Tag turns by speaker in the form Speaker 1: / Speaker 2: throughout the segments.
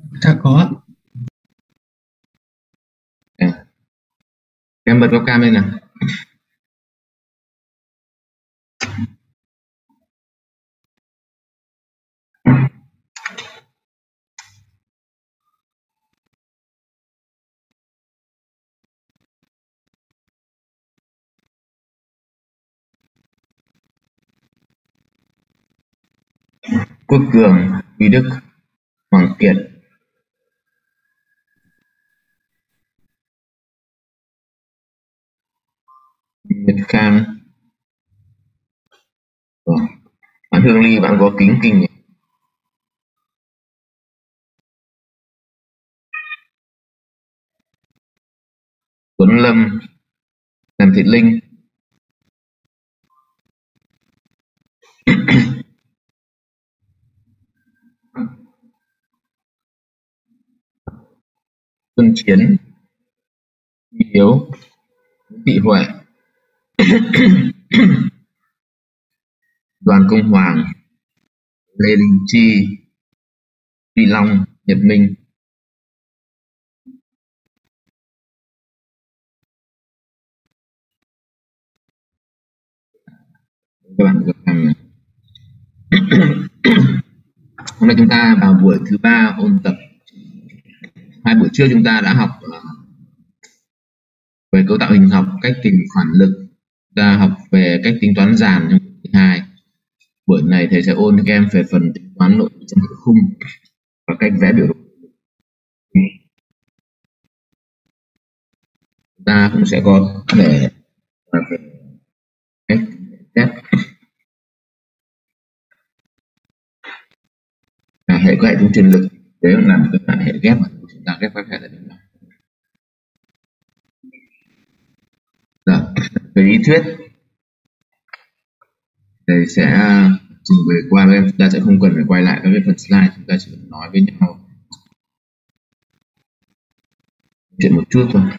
Speaker 1: Chắc có.
Speaker 2: Em bật webcam lên nào. Quốc Cường, Huy Đức, Hoàng Kiệt, Nhật Khang. Bạn Hương Ly, bạn có kính kinh nhỉ? Tuấn Lâm, Trần Thị Linh, Xuân Chiến, Huy Hiếu, Nguyễn Thị Huệ, Đoàn Công Hoàng, Lê Đình Chi, Phi Long, Nhật Minh. Các bạn có làm hôm nay chúng ta vào buổi thứ 3 ôn tập. Hai buổi trước chúng ta đã học về cấu tạo hình học, cách tìm khoản lực, ta học về cách tính toán dàn trong buổi thứ 2. Buổi này thầy sẽ ôn cho các em về phần tính toán nội trong hệ khung và cách vẽ biểu đồ. Ta cũng sẽ có để về cách ghép hệ có hệ thống truyền lực, đấy là một cái hệ ghép mà chúng ta ghép các hệ là đến nào. Về lý thuyết thầy sẽ trình bày qua với em, chúng ta sẽ không cần phải quay lại các cái phần slide, chúng ta chỉ nói với nhau chuyện một chút thôi.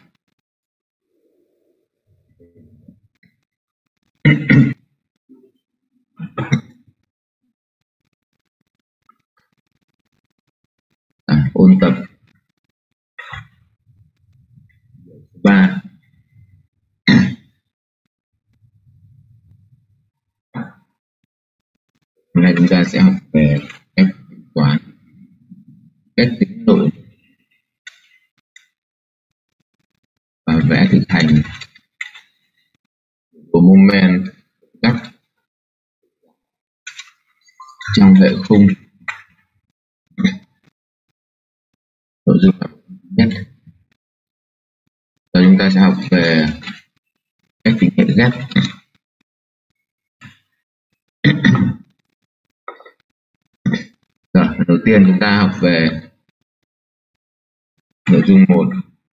Speaker 2: Ôn tập 3. Hôm nay chúng ta sẽ học về cách tính toán, cách tính nội và vẽ thực hành của moment cắt trong hệ khung. Nội dung nhất và chúng ta sẽ học về cách tính hệ ghép. Rồi, đầu tiên chúng ta học về nội dung 1,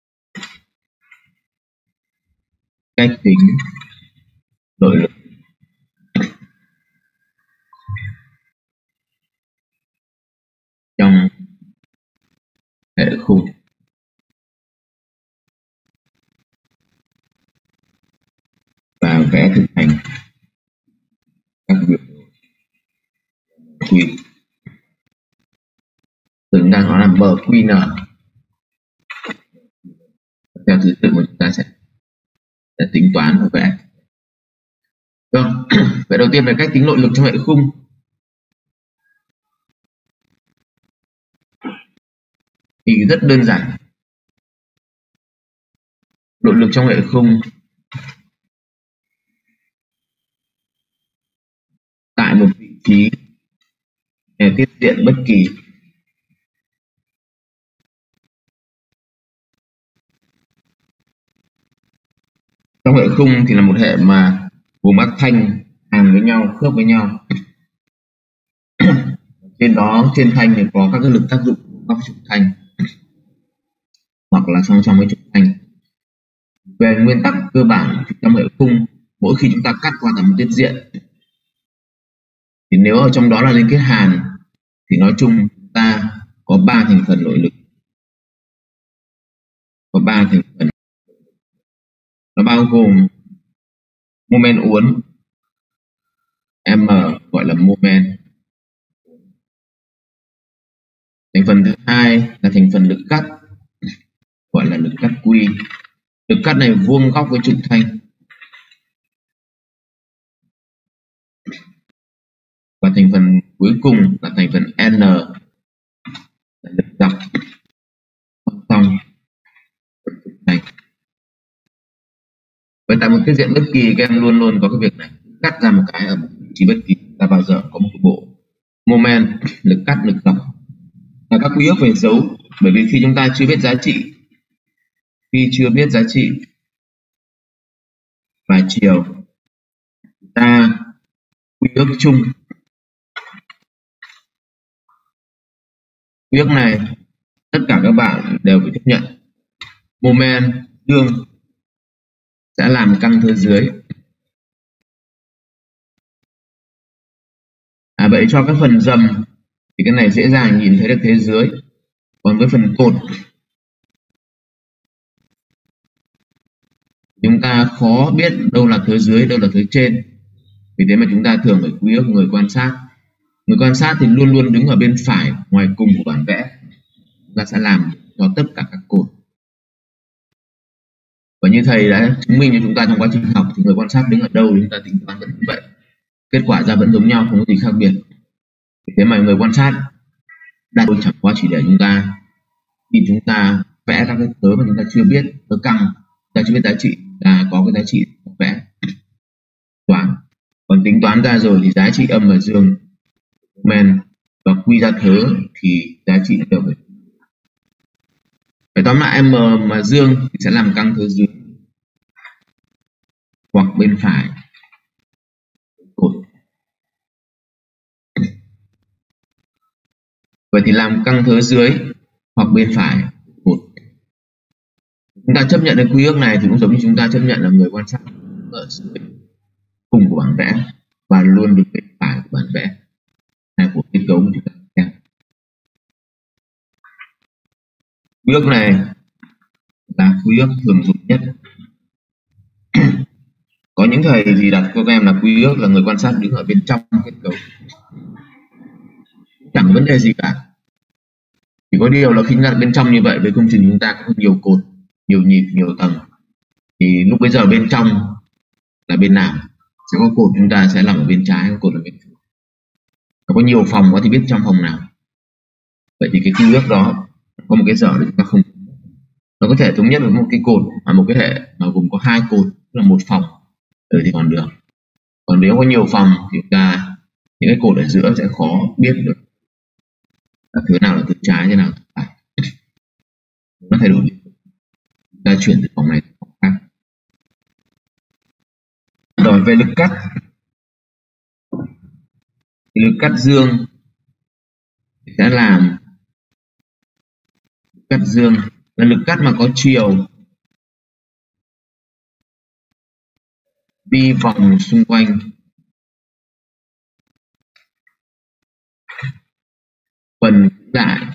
Speaker 2: cách tính nội lực trong hệ khung. Và vẽ thực hành các biểu đồ quy. Chúng ta nói là MQN theo thứ tự mà chúng ta sẽ tính toán và vẽ. Rồi, vậy đầu tiên về cách tính nội lực trong hệ khung. Thì rất đơn giản. Nội lực trong hệ khung tại một vị trí tiết diện bất kỳ trong hệ khung thì là một hệ mà vùng ác thanh hàn với nhau, khớp với nhau. Trên đó, trên thanh thì có các cái lực tác dụng của các trục thanh hoặc là song song với trục thanh. Về nguyên tắc cơ bản trong hệ khung, mỗi khi chúng ta cắt qua tầm tiết diện thì nếu ở trong đó là liên kết hàn thì nói chung chúng ta có 3 thành phần nội lực. Có 3 thành phần. Nó bao gồm moment uốn, M gọi là moment, Thành phần thứ hai là thành phần lực cắt, gọi là lực cắt quy. Lực cắt này vuông góc với trục thanh. Và thành phần cuối cùng là thành phần N, là lực dọc song song với trục thanh. Vậy tại một tiết diện bất kỳ, các em luôn luôn có cái việc này, cắt ra một cái ở một vị trí bất kỳ, ta bao giờ có một cái bộ moment lực cắt, lực dọc. Và các quy ước về dấu, bởi vì khi chúng ta chưa biết giá trị và chiều, ta quy ước chung. Quy ước này tất cả các bạn đều phải chấp nhận. Moment dương sẽ làm căng thớ dưới. Vậy cho các phần dầm thì cái này dễ dàng nhìn thấy được thế dưới. Còn với phần cột chúng ta khó biết đâu là thứ dưới, đâu là thứ trên. Vì thế mà chúng ta thường phải quy ước người quan sát. Người quan sát thì luôn luôn đứng ở bên phải ngoài cùng của bản vẽ. Chúng ta sẽ làm cho tất cả các cột. Và như thầy đã chứng minh cho chúng ta trong quá trình học thì người quan sát đứng ở đâu thì chúng ta tính toán vẫn như vậy. Kết quả ra vẫn giống nhau, không có gì khác biệt. Vì thế mà người quan sát đặt chẳng qua chỉ để chúng ta khi chúng ta vẽ các cái tớ mà chúng ta chưa biết, tớ căng, chúng ta chưa biết giá trị, ta có cái giá trị vẽ toán. Còn tính toán ra rồi thì giá trị âm và dương men và quy ra thớ thì giá trị đều phải tóm lại m mà dương thì sẽ làm căng thớ dưới hoặc bên phải cột. Vậy thì làm căng thớ dưới hoặc bên phải cột. Chúng ta chấp nhận cái quy ước này thì cũng giống như chúng ta chấp nhận là người quan sát ở dưới cùng của bản vẽ và luôn được bên phải của bản vẽ này của kết cấu của chúng ta. Quy ước này là quy ước thường dùng nhất. Có những thầy thì đặt cho các em là quy ước là người quan sát đứng ở bên trong kết cấu. Chẳng vấn đề gì cả. Chỉ có điều là khi chúng ta bên trong như vậy, với công trình chúng ta có nhiều cột, nhiều nhịp, nhiều tầng, thì lúc bây giờ bên trong là bên nào? Sẽ có cột chúng ta sẽ nằm ở bên trái, có cột ở bên phải. Nó có nhiều phòng quá thì biết trong phòng nào. Vậy thì cái quy ước đó có một cái dở để chúng ta không, nó có thể thống nhất với một cái cột và một cái hệ mà gồm có hai cột, tức là một phòng thì còn được. Còn nếu có nhiều phòng thì chúng ta những cái cột ở giữa sẽ khó biết được là thứ nào là thứ trái, thế nào là thứ phải. Nó thay đổi, chúng ta chuyển từ phòng này sang phòng khác. Rồi về lực cắt thì lực cắt dương sẽ làm cắt dương là lực cắt mà có chiều đi vòng xung quanh phần lại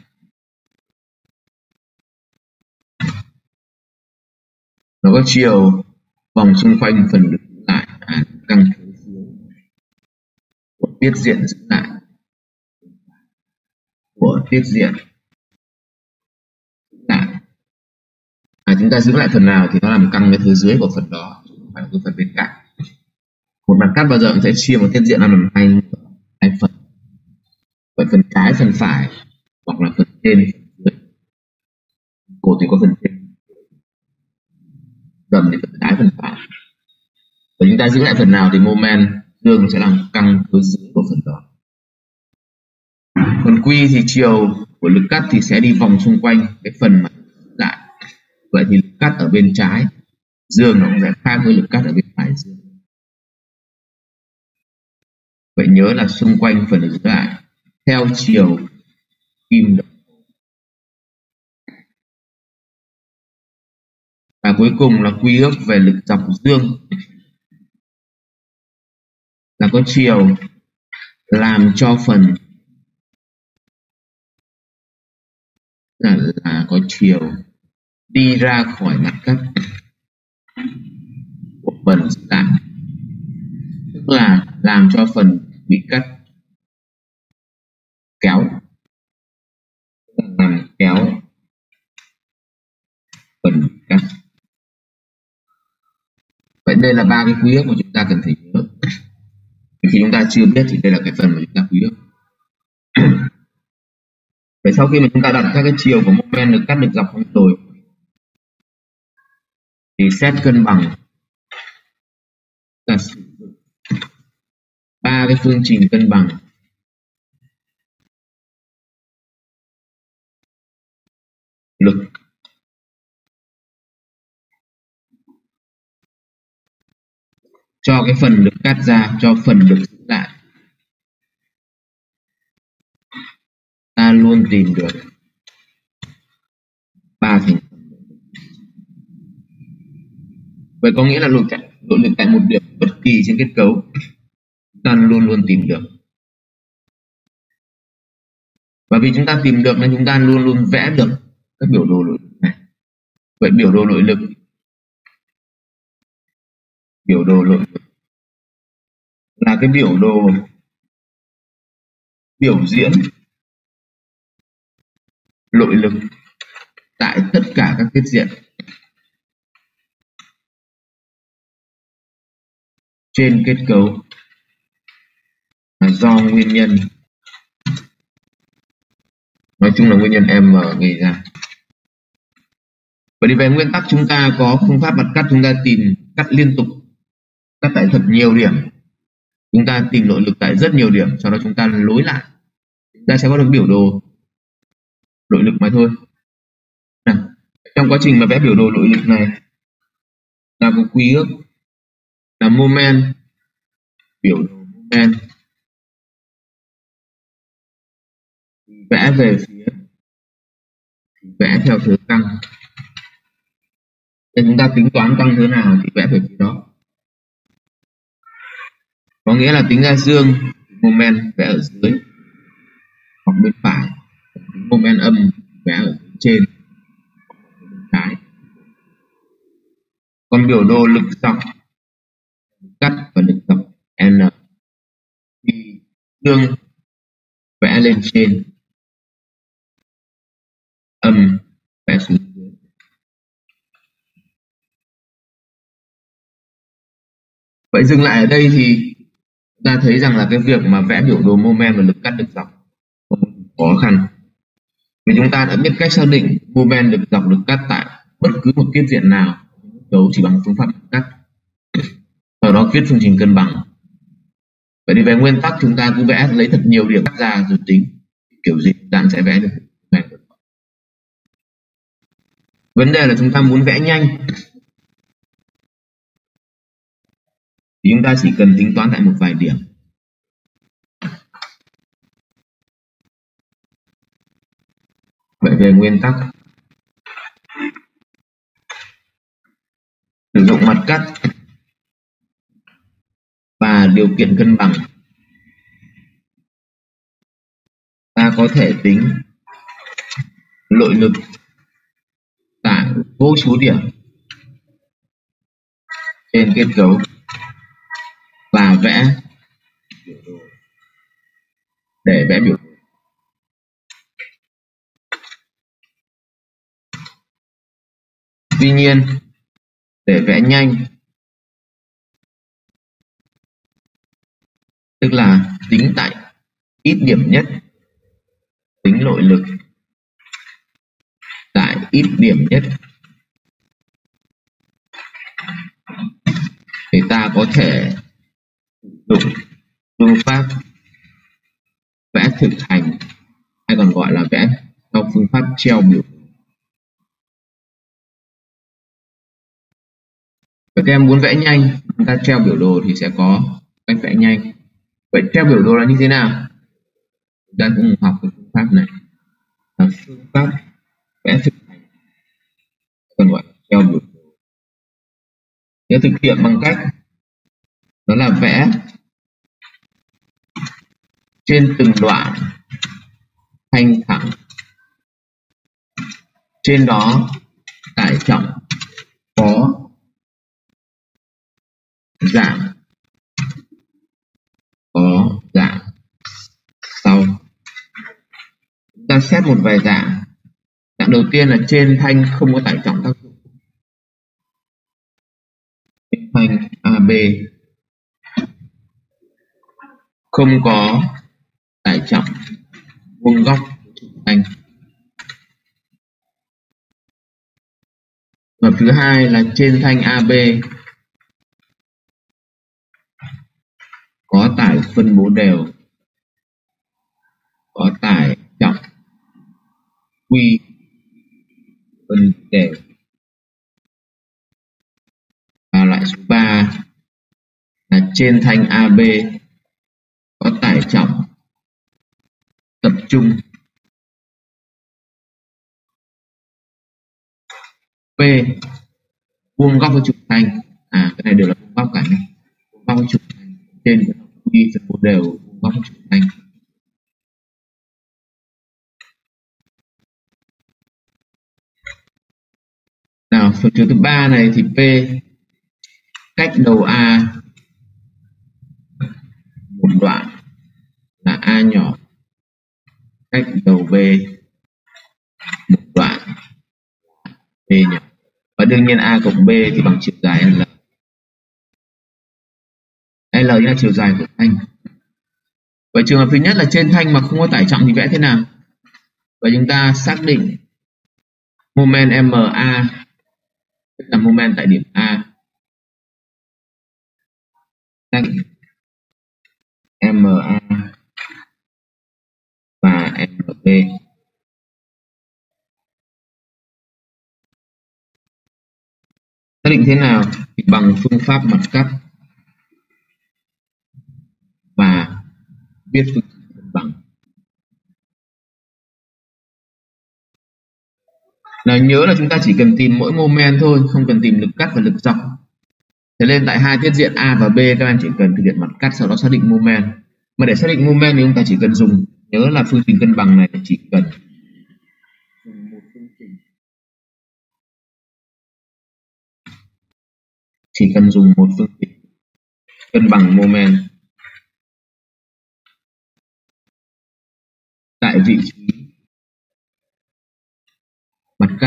Speaker 2: nó có chiều vòng xung quanh phần lực lại căng thớ dưới của tiết diện giữ lại của tiết diện lại. Chúng ta giữ lại phần nào thì nó làm căng cái thứ dưới của phần đó, không phải là cái phần bên cạnh. Một mặt cắt bao giờ cũng sẽ chia một tiết diện ra làm hai phần. Vậy phần trái, phần phải hoặc là phần trên, phần dưới. Cột thì có phần trên, dầm thì phần trái, phần phải. Và chúng ta giữ lại phần nào thì moment dương sẽ làm căng thứ dưới của phần đó. Phần quy thì chiều của lực cắt thì sẽ đi vòng xung quanh cái phần mà lại. Vậy thì lực cắt ở bên trái dương nó cũng sẽ khác với lực cắt ở bên phải dương. Vậy nhớ là xung quanh phần giữ lại theo chiều kim đồng hồ. Và cuối cùng là quy ước về lực dọc dương là có chiều làm cho phần là có chiều đi ra khỏi mặt cắt của phần giữ lại, tức là làm cho phần bị cắt kéo kéo phần cắt. Vậy đây là ba cái quy ước mà chúng ta cần phải nhớ. Khi chúng ta chưa biết thì đây là cái phần mà chúng ta quy ước. Vậy sau khi mà chúng ta đặt các cái chiều của moment được cắt được dọc xong rồi thì xét cân bằng, ta sử dụng ba cái phương trình cân bằng lực cho cái phần được cắt ra, cho phần được giữ lại. Ta luôn tìm được ba thành phần. Vậy có nghĩa là nội lực tại một điểm bất kỳ trên kết cấu ta luôn luôn tìm được. Và vì chúng ta tìm được nên chúng ta luôn luôn vẽ được các biểu đồ nội lực này. Vậy biểu đồ nội lực là cái biểu đồ biểu diễn nội lực tại tất cả các tiết diện trên kết cấu do nguyên nhân, nói chung là nguyên nhân M gây ra. Vậy thì về nguyên tắc chúng ta có phương pháp mặt cắt, chúng ta tìm cắt liên tục, cắt tại thật nhiều điểm, chúng ta tìm nội lực tại rất nhiều điểm, sau đó chúng ta nối lại, chúng ta sẽ có được biểu đồ nội lực mà thôi. Nào, trong quá trình mà vẽ biểu đồ nội lực này, ta có quy ước là moment, biểu đồ moment vẽ về phía, vẽ theo thứ căng. Để chúng ta tính toán căng thế nào thì vẽ về phía đó. Có nghĩa là tính ra dương moment vẽ ở dưới hoặc bên phải, tính moment âm vẽ ở trên bên trái. Còn biểu đồ lực dọc cắt và lực dọc N thì dương vẽ lên trên, âm vẽ xuống dưới. Vậy dừng lại ở đây thì ta thấy rằng là cái việc mà vẽ biểu đồ moment và lực cắt lực dọc không khó khăn, vì chúng ta đã biết cách xác định moment lực dọc lực cắt tại bất cứ một tiết diện nào đấu chỉ bằng phương pháp cắt, sau đó viết phương trình cân bằng. Vậy thì về nguyên tắc chúng ta cứ vẽ lấy thật nhiều điểm cắt ra rồi tính kiểu gì chúng ta sẽ vẽ được. Vấn đề là chúng ta muốn vẽ nhanh thì chúng ta chỉ cần tính toán tại một vài điểm. Vậy về nguyên tắc sử dụng mặt cắt và điều kiện cân bằng, ta có thể tính nội lực tại vô số điểm trên kết cấu và vẽ biểu đồ để vẽ biểu đồ. Tuy nhiên để vẽ nhanh, tức là tính tại ít điểm nhất, tính nội lực tại ít điểm nhất, thì ta có thể sử dụng phương pháp vẽ thực hành, hay còn gọi là vẽ theo phương pháp treo biểu đồ. Và các em muốn vẽ nhanh, chúng ta treo biểu đồ thì sẽ có cách vẽ nhanh. Vậy treo biểu đồ là như thế nào? Chúng ta cũng học cái phương pháp này là phương pháp vẽ thực hành, còn gọi là treo biểu đồ. Nếu thực hiện bằng cách đó là vẽ trên từng đoạn thanh thẳng, trên đó tải trọng có giảm sau. Chúng ta xét một vài dạng đầu tiên là trên thanh không có tải trọng tác dụng. Trên thanh AB không có tải trọng vuông góc trục thanh. Và thứ hai là trên thanh AB có tải phân bố đều, có tải trọng Q phân đều. Và loại số 3 là trên thanh AB có tải trọng tập trung P vuông góc với trục thanh. Cái này đều là vuông góc cả nhé. Vuông góc với trục thanh. Trên Q phân bố đều vuông góc với trục thanh. Nào, phần trường thứ 3 này thì P cách đầu A một đoạn là A nhỏ, cách đầu B một đoạn B nhỏ. Và đương nhiên A cộng B thì bằng chiều dài L. L là chiều dài của thanh. Vậy trường hợp thứ nhất là trên thanh mà không có tải trọng thì vẽ thế nào? Và chúng ta xác định moment MA, tức là moment tại điểm A. Xác định MA và MB. Xác định thế nào? Thì bằng phương pháp mặt cắt và viết phương trình cân bằng. Nào, nhớ là chúng ta chỉ cần tìm mỗi moment thôi, không cần tìm lực cắt và lực dọc. Thế nên tại hai tiết diện A và B các em chỉ cần thực hiện mặt cắt, sau đó xác định moment. Mà để xác định moment thì chúng ta chỉ cần dùng, nhớ là phương trình cân bằng này chỉ cần dùng một phương trình, chỉ cần dùng một phương trình cân bằng moment tại vị trí mặt cắt.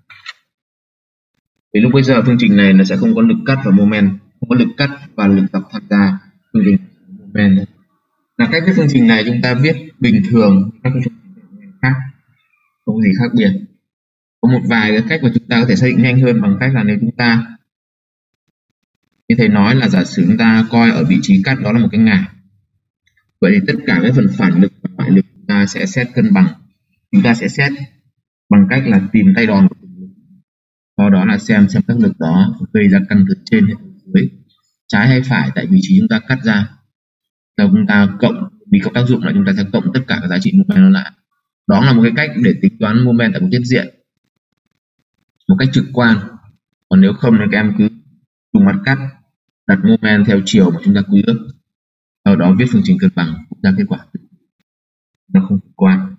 Speaker 2: Vì lúc bây giờ phương trình này nó sẽ không có lực cắt và moment, không có lực cắt và lực dọc tham gia, phương trình moment. Là cách viết phương trình này chúng ta viết bình thường các phương trình khác, không gì khác biệt. Có một vài cái cách mà chúng ta có thể xác định nhanh hơn bằng cách là nếu chúng ta, như thầy nói là giả sử chúng ta coi ở vị trí cắt đó là một cái ngả, vậy thì tất cả các phần phản lực và ngoại lực chúng ta sẽ xét cân bằng. Chúng ta sẽ xét bằng cách là tìm tay đòn của từng lực, sau đó là xem các lực đó gây ra căng từ trên hay từ dưới, trái hay phải tại vị trí chúng ta cắt ra. Sau chúng ta cộng, vì có tác dụng là chúng ta sẽ cộng tất cả các giá trị moment nó lại. Đó là một cái cách để tính toán moment tại một tiết diện một cách trực quan. Còn nếu không thì các em cứ dùng mặt cắt, đặt moment theo chiều mà chúng ta quy ước, sau đó viết phương trình cân bằng ra kết quả nó không trực quan.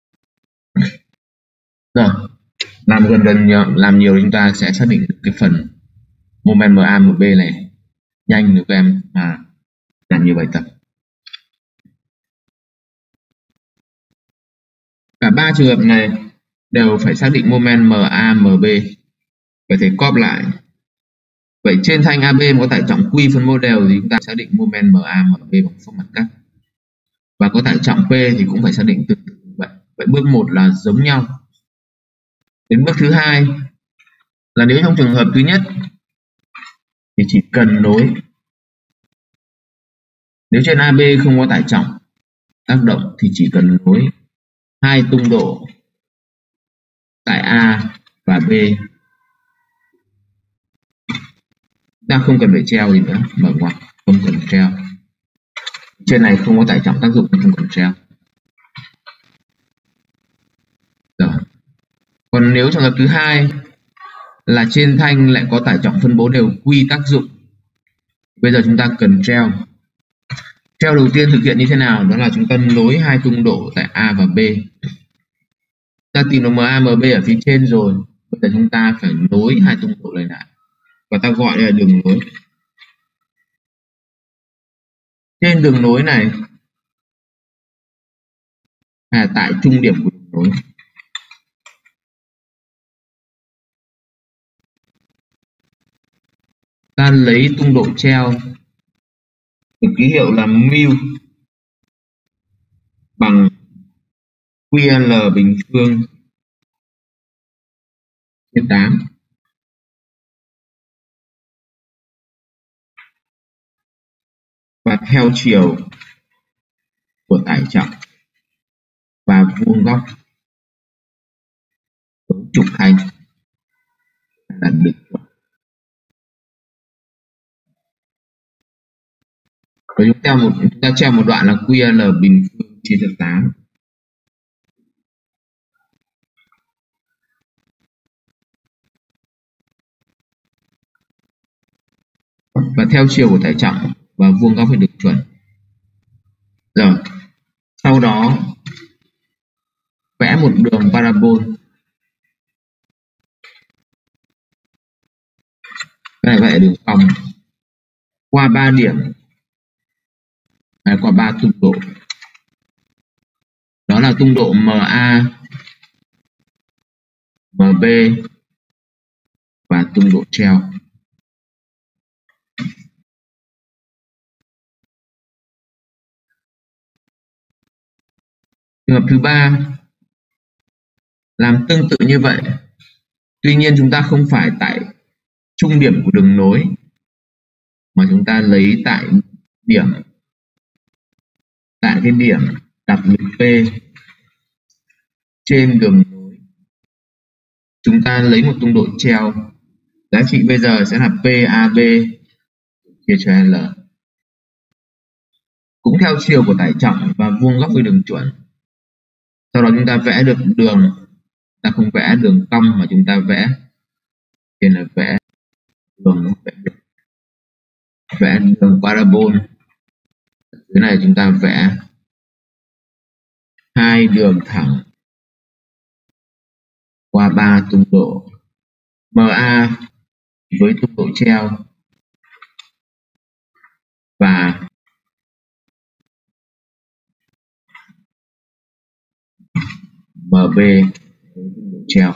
Speaker 2: Rồi, làm nhiều chúng ta sẽ xác định được cái phần moment MA MB này nhanh nếu các em mà làm nhiều bài tập. Cả ba trường hợp này đều phải xác định moment MA MB. Vậy thì cóp lại. Vậy trên thanh AB có tải trọng Q phân bố đều thì chúng ta xác định moment MA MB bằng phương mặt cắt. Và có tải trọng P thì cũng phải xác định tương tự như vậy. Vậy bước 1 là giống nhau. Đến bước thứ hai là nếu trong trường hợp thứ nhất thì chỉ cần nối, nếu trên AB không có tải trọng tác động thì chỉ cần nối hai tung độ tại A và B. Ta không cần phải treo gì nữa, mở ngoặc, không cần treo. Trên này không có tải trọng tác dụng nên không cần treo. Rồi. Còn nếu trường hợp thứ hai là trên thanh lại có tải trọng phân bố đều Q tác dụng, bây giờ chúng ta cần treo. Treo đầu tiên thực hiện như thế nào? Đó là chúng ta nối hai tung độ tại A và B. Ta tìm được MA MB ở phía trên rồi, bây giờ chúng ta phải nối hai tung độ này lại và ta gọi đây là đường nối. Trên đường nối này là tại trung điểm của đường nối ta lấy tung độ treo được ký hiệu là mu bằng QL bình phương trên 8. Và theo chiều của tải trọng và vuông góc với trục thanh đạt được. Và chúng ta treo một đoạn là QL bình phương chia cho 8. Và theo chiều của tải trọng và vuông góc phải được chuẩn. Rồi, sau đó vẽ một đường parabol. Cái này vẽ đường cong qua 3 điểm, qua 3 tung độ. Đó là tung độ MA, MB và tung độ treo. Trường hợp thứ ba làm tương tự như vậy. Tuy nhiên chúng ta không phải tại trung điểm của đường nối mà chúng ta lấy tại cái điểm đặt lực P trên đường nối. Chúng ta lấy một tung độ treo. Giá trị bây giờ sẽ là PAB chia cho L. Cũng theo chiều của tải trọng và vuông góc với đường chuẩn. Sau đó chúng ta vẽ được đường, ta không vẽ đường cong mà chúng ta vẽ trên là vẽ đường parabol. Dưới này chúng ta vẽ 2 đường thẳng qua 3 tung độ MA với tung độ treo và MB với tung độ treo.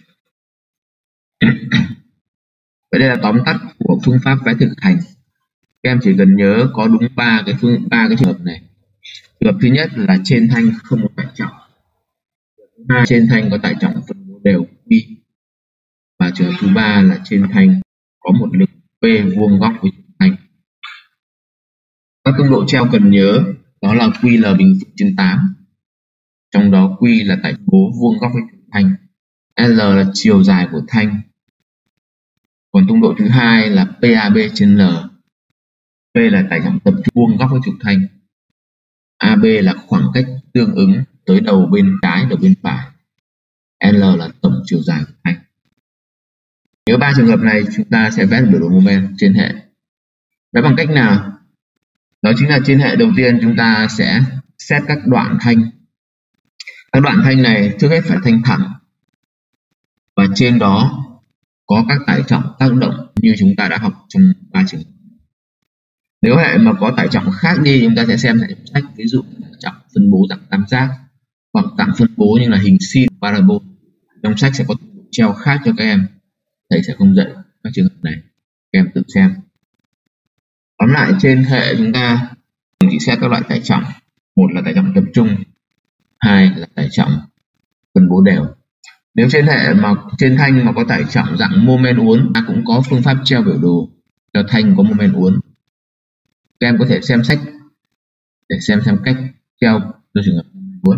Speaker 2: Vậy đây là tóm tắt của phương pháp vẽ thực hành. Các em chỉ cần nhớ có đúng ba cái trường hợp này. Trường hợp thứ nhất là trên thanh không có tải trọng. Thứ hai, trên thanh có tải trọng phân bố đều Q. Và trường hợp thứ ba là trên thanh có một lực P vuông góc với trục thanh. Các tung độ treo cần nhớ đó là QL bình phương trên 8. Trong đó Q là tải bố vuông góc với trục thanh. L là chiều dài của thanh. Còn tung độ thứ hai là PAB trên L. P là tải trọng tập trung vuông góc với trục thanh. AB là khoảng cách tương ứng tới đầu bên trái, đầu bên phải. L là tổng chiều dài của thanh. Nếu ba trường hợp này chúng ta sẽ vẽ biểu đồ moment trên hệ. Vẽ bằng cách nào? Đó chính là trên hệ đầu tiên chúng ta sẽ xét các đoạn thanh. Các đoạn thanh này trước hết phải thanh thẳng. Và trên đó có các tải trọng tác động như chúng ta đã học trong 3 trường hợp. Nếu hệ mà có tải trọng khác đi, chúng ta sẽ xem hệ sách, ví dụ tải trọng phân bố dạng tam giác hoặc dạng phân bố như là hình sin parabol. Trong sách sẽ có treo khác cho các em. Thầy sẽ không dạy các trường hợp này, các em tự xem. Tóm lại trên hệ chúng ta chỉ xét các loại tải trọng. Một là tải trọng tập trung, hai là tải trọng phân bố đều. Nếu trên hệ mà trên thanh mà có tải trọng dạng moment uốn, ta cũng có phương pháp treo biểu đồ cho thanh có moment uốn. Các em có thể xem sách để xem cách treo cho trường hợp uốn.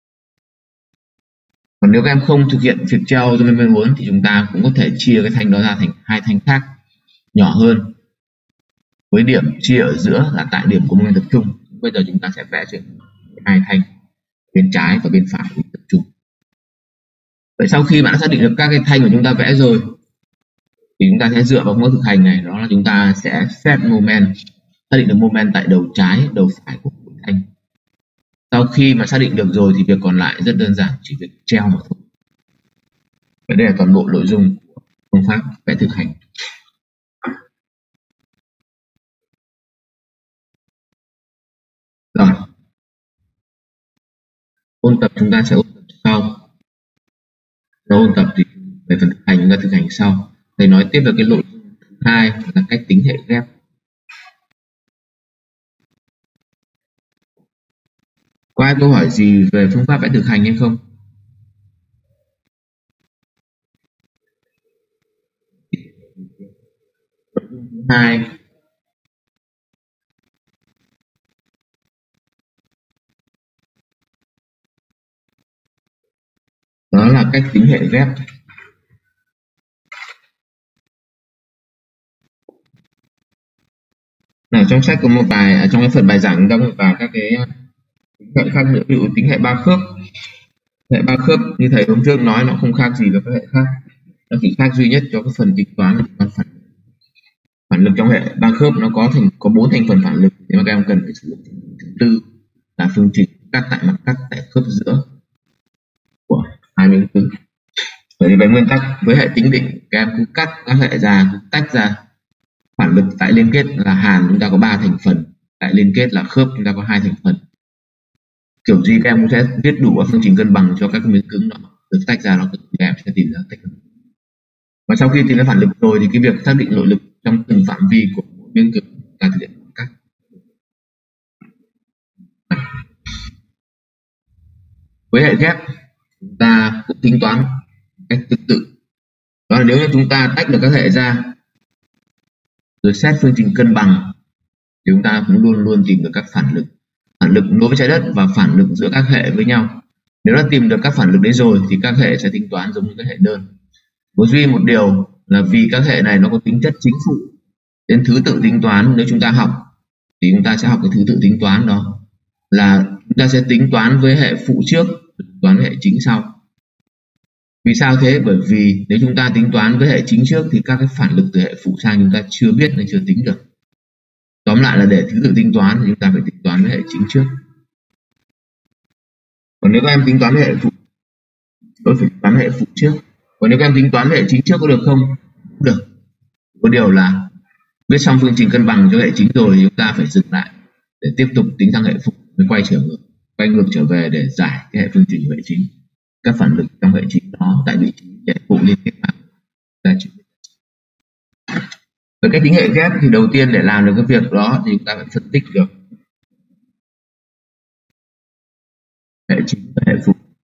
Speaker 2: Còn nếu các em không thực hiện việc treo cho moment uốn thì chúng ta cũng có thể chia cái thanh đó ra thành hai thanh khác nhỏ hơn, với điểm chia ở giữa là tại điểm của moment tập trung. Bây giờ chúng ta sẽ vẽ trên hai thanh bên trái và bên phải tập trung. Vậy sau khi bạn đã xác định được các cái thanh của chúng ta vẽ rồi thì chúng ta sẽ dựa vào mẫu thực hành này, đó là chúng ta sẽ set moment, xác định được moment tại đầu trái, đầu phải của mỗi thanh. Sau khi mà xác định được rồi thì việc còn lại rất đơn giản, chỉ việc treo mà thôi. Vậy đây là toàn bộ nội dung của phương pháp vẽ thực hành. Rồi, ôn tập chúng ta sẽ ôn tập sau. Ôn tập thì về phần thực hành chúng ta thực hành sau. Thầy nói tiếp về cái nội dung 2 là cách tính hệ ghép. Có ai câu hỏi gì về phương pháp vẽ thực hành hay không? Hai đó là cách tính hệ ghép. Ở trong sách có một bài, trong cái phần bài giảng chúng ta vào các cái tính hệ khác nữa, ví dụ tính hệ ba khớp. Hệ ba khớp như thầy hôm trước nói nó không khác gì với các hệ khác, nó chỉ khác duy nhất cho cái phần tính toán phản lực. Trong hệ ba khớp nó có 4 thành phần phản lực, thì mà các em cần phải sử dụng thứ tư là phương trình cắt tại mặt cắt tại khớp giữa của hai miếng cứng. Bởi vì về nguyên tắc với hệ tính định, các em cứ cắt các hệ ra, cứ tách ra. Phản lực tại liên kết là hàn chúng ta có 3 thành phần, tại liên kết là khớp chúng ta có 2 thành phần. Kiểu gì các em cũng sẽ viết đủ các phương trình cân bằng cho các miếng cứng đó được tách ra, nó các em sẽ tìm ra tách. Và sau khi tìm ra phản lực rồi thì cái việc xác định nội lực trong từng phạm vi của mỗi miếng cứng là thực hiện bằng cách. Với hệ ghép chúng ta cũng tính toán cách tương tự, đó là nếu như chúng ta tách được các hệ ra rồi xét phương trình cân bằng thì chúng ta cũng luôn luôn tìm được các phản lực đối với trái đất và phản lực giữa các hệ với nhau. Nếu đã tìm được các phản lực đấy rồi thì các hệ sẽ tính toán giống như các hệ đơn. Có duy một điều là vì các hệ này nó có tính chất chính phụ, nên thứ tự tính toán nếu chúng ta học thì chúng ta sẽ học cái thứ tự tính toán đó là chúng ta sẽ tính toán với hệ phụ trước, tính toán với hệ chính sau. Vì sao thế? Bởi vì nếu chúng ta tính toán với hệ chính trước thì các cái phản lực từ hệ phụ sang chúng ta chưa biết nên chưa tính được. Tóm lại là để thứ tự tính toán thì chúng ta phải tính toán với hệ chính trước. Còn nếu các em tính toán với hệ phụ, tôi phải tính toán với hệ phụ trước. Còn nếu các em tính toán với hệ chính trước có được không? Cũng được. Có điều là viết xong phương trình cân bằng cho hệ chính rồi thì chúng ta phải dừng lại để tiếp tục tính sang hệ phụ, mới quay ngược trở về để giải cái hệ phương trình của hệ chính. Các phản lực trong hệ chính đó tại vị trí hệ phụ liên kết vào ra chữ. Với cách tính hệ ghép thì đầu tiên để làm được cái việc đó thì chúng ta phải phân tích được hệ chính và hệ phụ.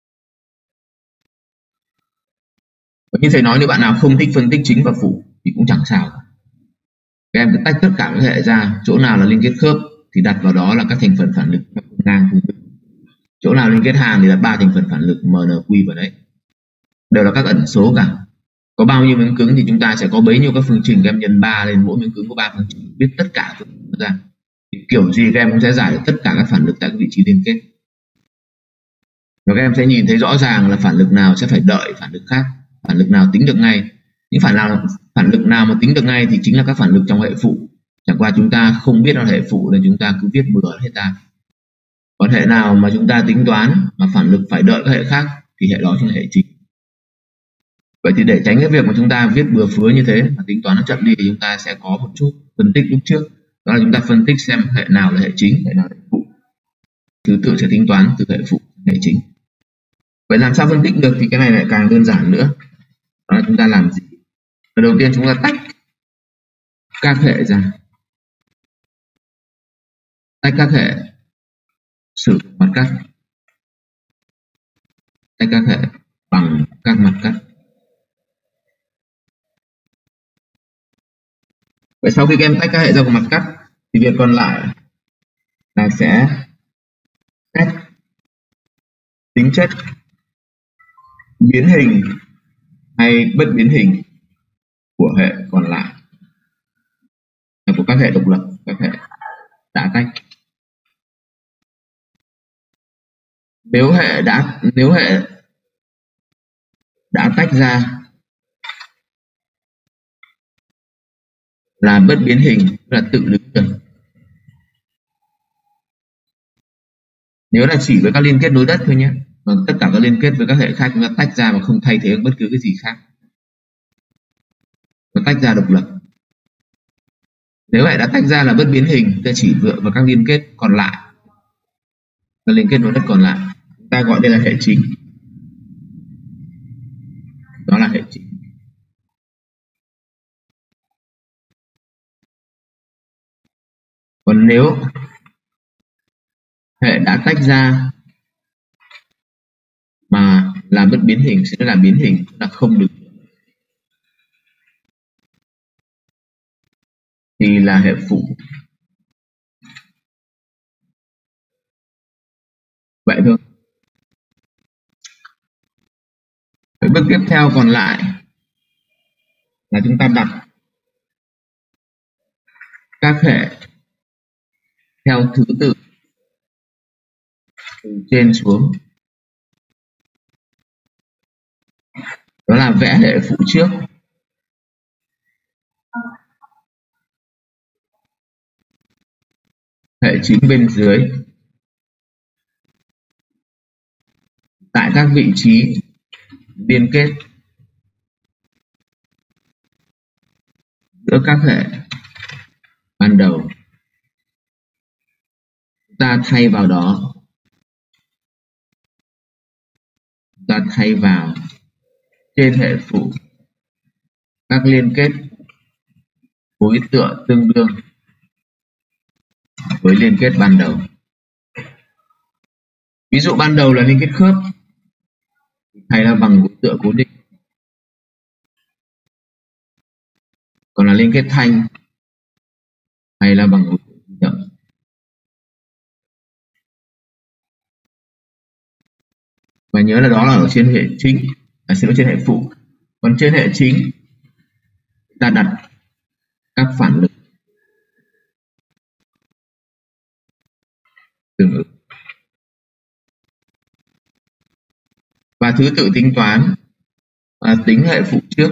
Speaker 2: Và như thầy nói, nếu bạn nào không thích phân tích chính và phụ thì cũng chẳng sao. Các em cứ tách tất cả các hệ ra, chỗ nào là liên kết khớp thì đặt vào đó là các thành phần phản lực ngang tương tự. Chỗ nào liên kết hàn thì đặt 3 thành phần phản lực MNQ vào đấy. Đều là các ẩn số cả. Có bao nhiêu miếng cứng thì chúng ta sẽ có bấy nhiêu các phương trình, các em nhân 3 lên, mỗi miếng cứng có 3 phương trình, biết tất cả ra. Thì kiểu gì các em cũng sẽ giải được tất cả các phản lực tại các vị trí liên kết. Và các em sẽ nhìn thấy rõ ràng là phản lực nào sẽ phải đợi phản lực khác, phản lực nào tính được ngay. Những phản lực nào mà tính được ngay thì chính là các phản lực trong hệ phụ. Chẳng qua chúng ta không biết là hệ phụ nên chúng ta cứ viết bừa hết ra. Còn hệ nào mà chúng ta tính toán mà phản lực phải đợi các hệ khác thì hệ đó chính là hệ chính. Vậy thì để tránh cái việc mà chúng ta viết bừa phứa như thế mà tính toán nó chậm đi thì chúng ta sẽ có một chút phân tích lúc trước. Đó là chúng ta phân tích xem hệ nào là hệ chính, hệ nào là hệ phụ. Thứ tự sẽ tính toán từ hệ phụ đến hệ chính. Vậy làm sao phân tích được thì cái này lại càng đơn giản nữa. Đó là chúng ta làm gì? Đầu tiên chúng ta tách các hệ ra. Tách các hệ sử dụng mặt cắt. Tách các hệ bằng các mặt cắt. Vậy sau khi các em tách các hệ ra của mặt cắt thì việc còn lại là sẽ xét tính chất biến hình hay bất biến hình của hệ còn lại, của các hệ độc lập, các hệ đã tách. Nếu hệ đã tách ra là bất biến hình, là tự đứng được. Nhớ là chỉ với các liên kết nối đất thôi nhé. Còn tất cả các liên kết với các hệ khác chúng ta tách ra mà không thay thế bất cứ cái gì khác. Nó tách ra độc lập. Nếu hệ đã tách ra là bất biến hình, ta chỉ dựa vào các liên kết còn lại, các liên kết nối đất còn lại, ta gọi đây là hệ chính. Đó là hệ chính. Còn nếu hệ đã tách ra mà làm bất biến hình, sẽ là biến hình là không được, thì là hệ phụ. Vậy thôi. Cái bước tiếp theo còn lại là chúng ta đặt các hệ theo thứ tự từ trên xuống. Đó là vẽ hệ phụ trước, hệ chính bên dưới, tại các vị trí liên kết giữa các hệ ban đầu. Ta thay vào đó, ta thay vào trên hệ phụ các liên kết phối tựa tương đương với liên kết ban đầu. Ví dụ ban đầu là liên kết khớp, hay là bằng phối tựa cố định. Còn là liên kết thanh, hay là bằng phối tựa di động. Và nhớ là đó là ở trên hệ chính, trên hệ phụ. Còn trên hệ chính, ta đặt các phản lực tương ứng. Và thứ tự tính toán là tính hệ phụ trước,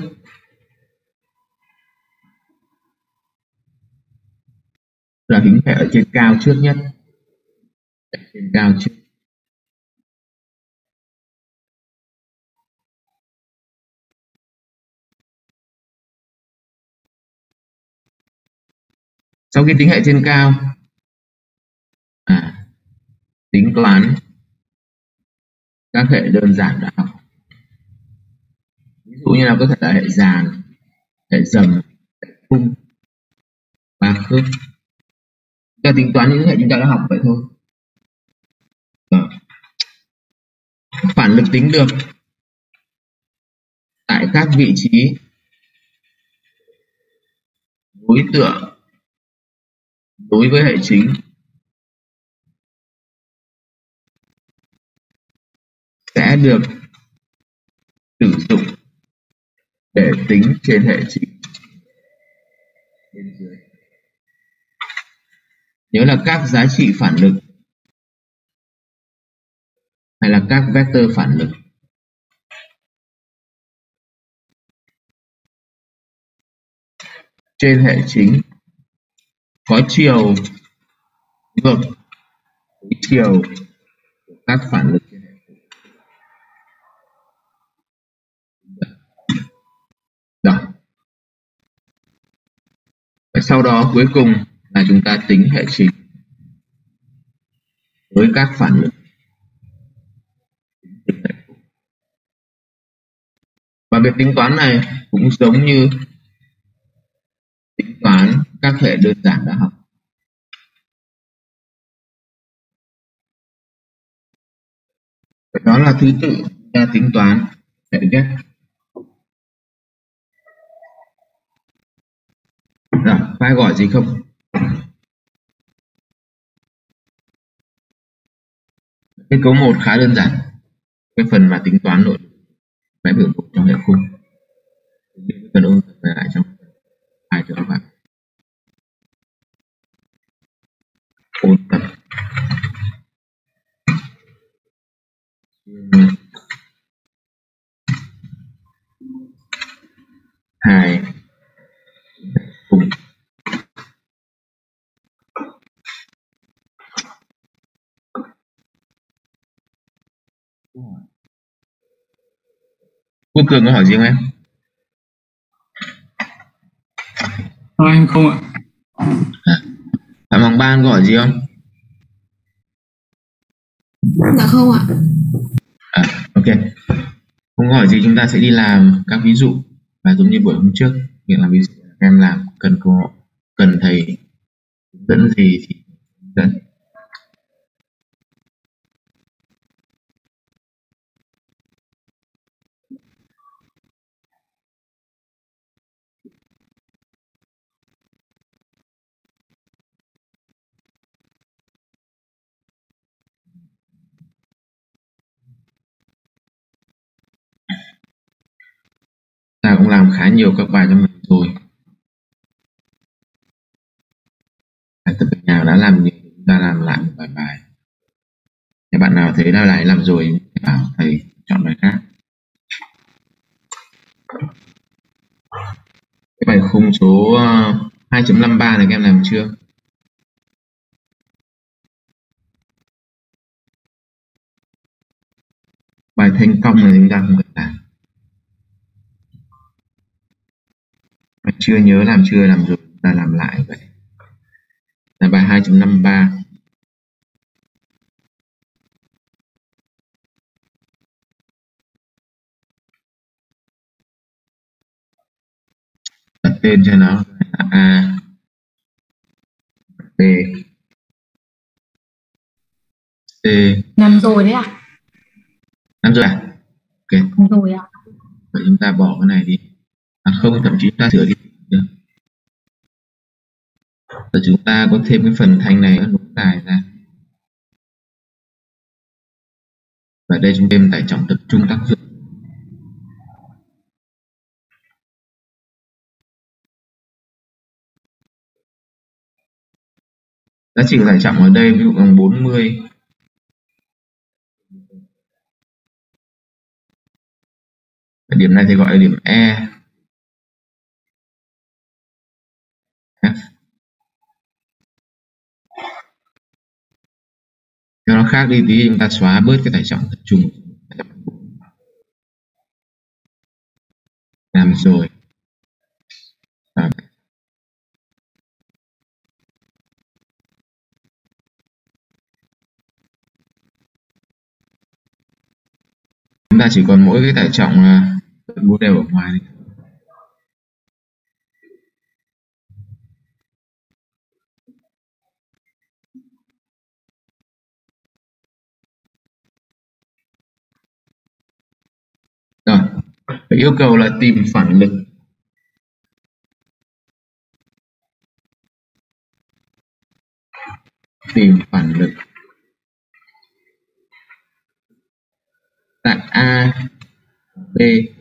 Speaker 2: là tính hệ ở trên cao trước nhất, trên cao trước. Sau khi tính hệ trên cao, tính toán các hệ đơn giản đã học. Ví dụ như là có thể là hệ dàn, hệ dầm, hệ khung và khớp. Chúng ta tính toán những hệ chúng ta đã học vậy thôi. Phản lực tính được tại các vị trí đối tượng đối với hệ chính sẽ được sử dụng để tính trên hệ chính bên dưới. Nhớ là các giá trị phản lực hay là các vectơ phản lực trên hệ chính có chiều ngược với chiều của các phản lực trên hệ phụ. Đó. Và sau đó cuối cùng là chúng ta tính hệ chính với các phản lực. Và việc tính toán này cũng giống như tính toán các hệ đơn giản đã học. Đó là thứ tự ta tính toán hệ ghép. Rồi, phải gọi gì không? Cái câu 1 khá đơn giản. Cái phần mà tính toán nội vẽ biểu mục trong hệ khung. Phần ôn tập lại trong 2 cho các bạn. Ôn tập. Hai khung. Quốc Cường có hỏi gì không em?
Speaker 1: Em không ạ.
Speaker 2: Phạm Hoàng Ban có hỏi gì không?
Speaker 3: Dạ không ạ.
Speaker 2: Ok. Không hỏi gì, chúng ta sẽ đi làm các ví dụ. Và giống như buổi hôm trước, việc làm ví dụ các em làm cần thầy hướng dẫn dẫn gì thì dẫn. Ta cũng làm khá nhiều các bài trong mình rồi. Tập về nhà đã làm nhiều, chúng ta làm lại một bài. Nếu bạn nào thấy đã lại làm rồi, bảo thầy chọn bài khác. Cái bài khung số 2.53 này các em làm chưa? Bài thanh công này chúng ta không cần làm. Bài chưa nhớ làm chưa làm rồi, ta làm lại vậy. Là bài 2.53. Đặt tên cho nó A, B, C.
Speaker 3: Làm rồi đấy à?
Speaker 2: Làm rồi à? Ok.
Speaker 3: Làm rồi ạ.
Speaker 2: Vậy chúng ta bỏ cái này đi. Không, thậm chí ta sửa đi. Rồi chúng ta có thêm cái phần thanh này nó nối dài ra. Và đây chúng thêm tải trọng tập trung tác dụng. Giá trị tải trọng ở đây ví dụ bằng 40. Ở điểm này thì gọi là điểm E. F. Cho nó khác đi tí chúng ta xóa bớt cái tải trọng tập trung. Làm rồi. Đó. Chúng ta chỉ còn mỗi cái tải trọng bố đều ở ngoài này. Rồi, yêu cầu là tìm phản lực. Tìm phản lực tại A, B.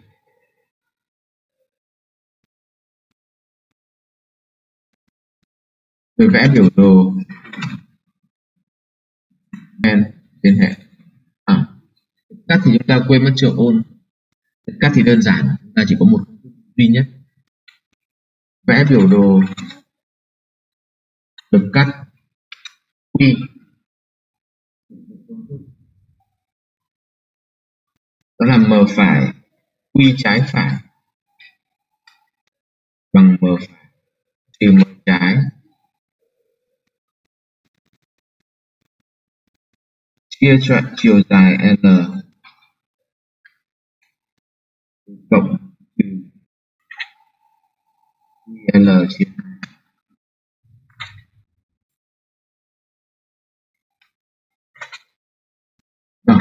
Speaker 2: Rồi vẽ biểu đồ liên hệ. Cắt thì chúng ta quên mất chưa ôn. Cắt thì đơn giản, chúng ta chỉ có một duy nhất. Vẽ biểu đồ lực cắt Q. Đó là M phải Q trái phải bằng M phải trừ M trái chia cho chiều dài L cộng trừ L chia 2. Rồi.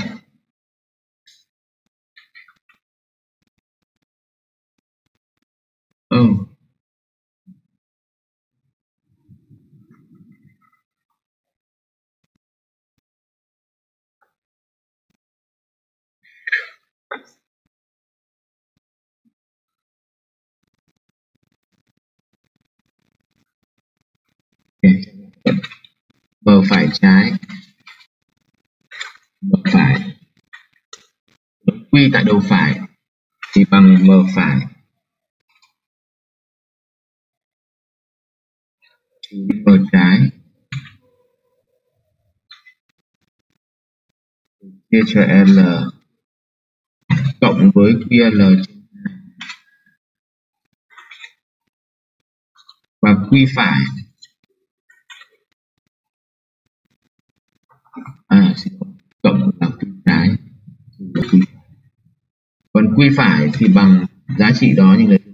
Speaker 2: Bờ phải trái bờ phải Q tại đầu phải thì bằng M phải trừ bờ trái chia cho L cộng với QL trên 2 và Q phải cộng là Q trái còn Q phải thì bằng giá trị đó như này.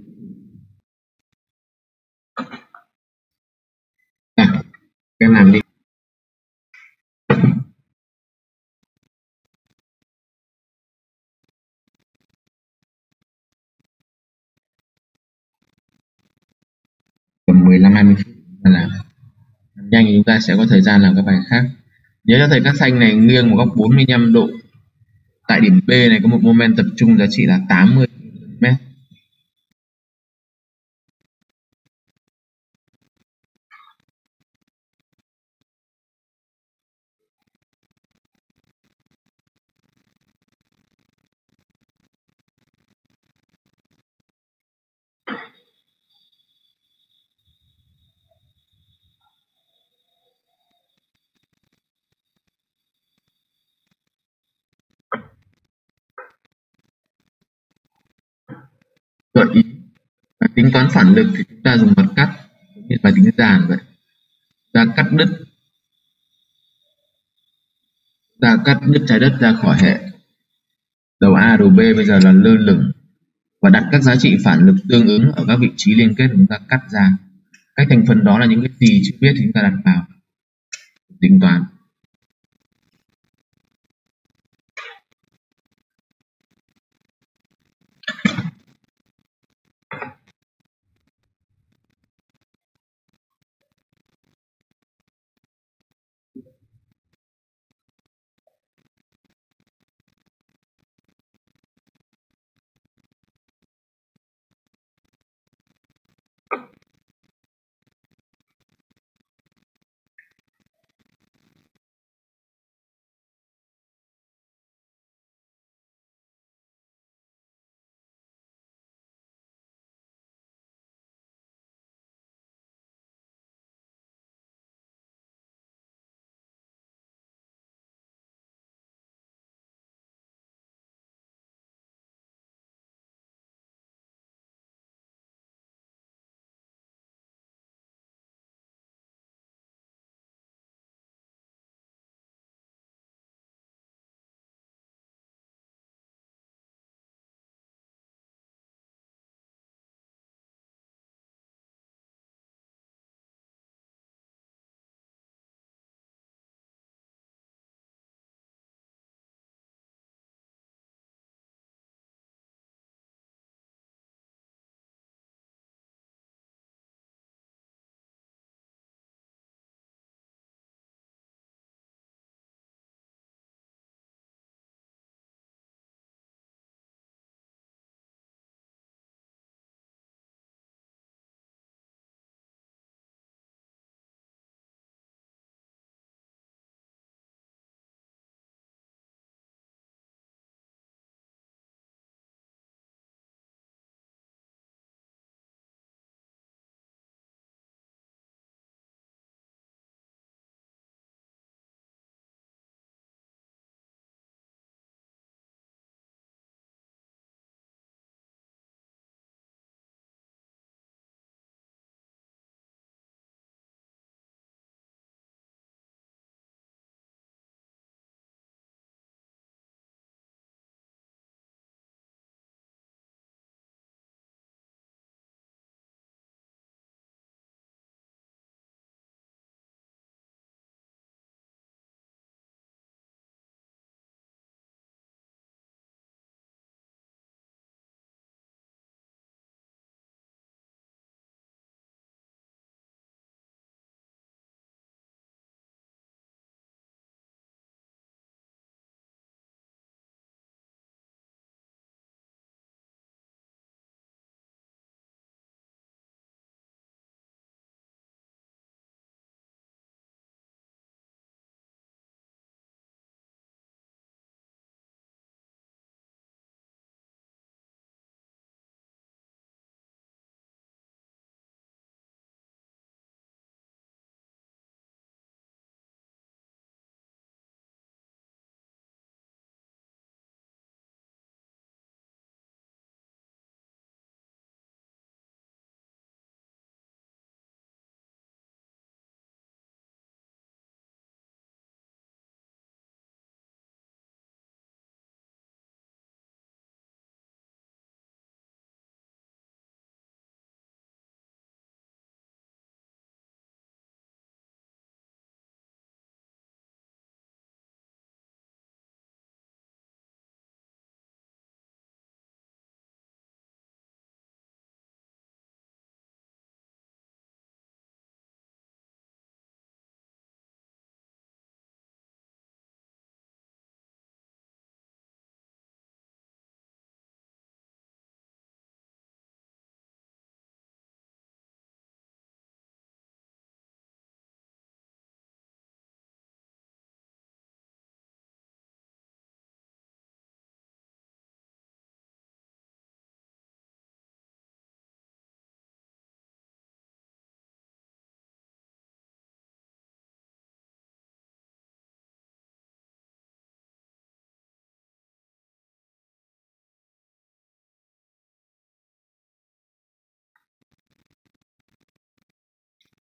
Speaker 2: 15-20 phút chúng ta làm nhanh thì chúng ta sẽ có thời gian làm các bài khác. Nhớ cho thầy cắt xanh này nghiêng một góc 45 độ. Tại điểm B này có một moment tập trung giá trị là 80 m. Gợi ý tính toán phản lực thì chúng ta dùng mặt cắt như bài tính dàn vậy. Ta cắt đứt trái đất ra khỏi hệ. Đầu A đầu B bây giờ là lơ lửng và đặt các giá trị phản lực tương ứng ở các vị trí liên kết chúng ta cắt ra. Các thành phần đó là những cái gì chưa biết thì chúng ta đặt vào tính toán.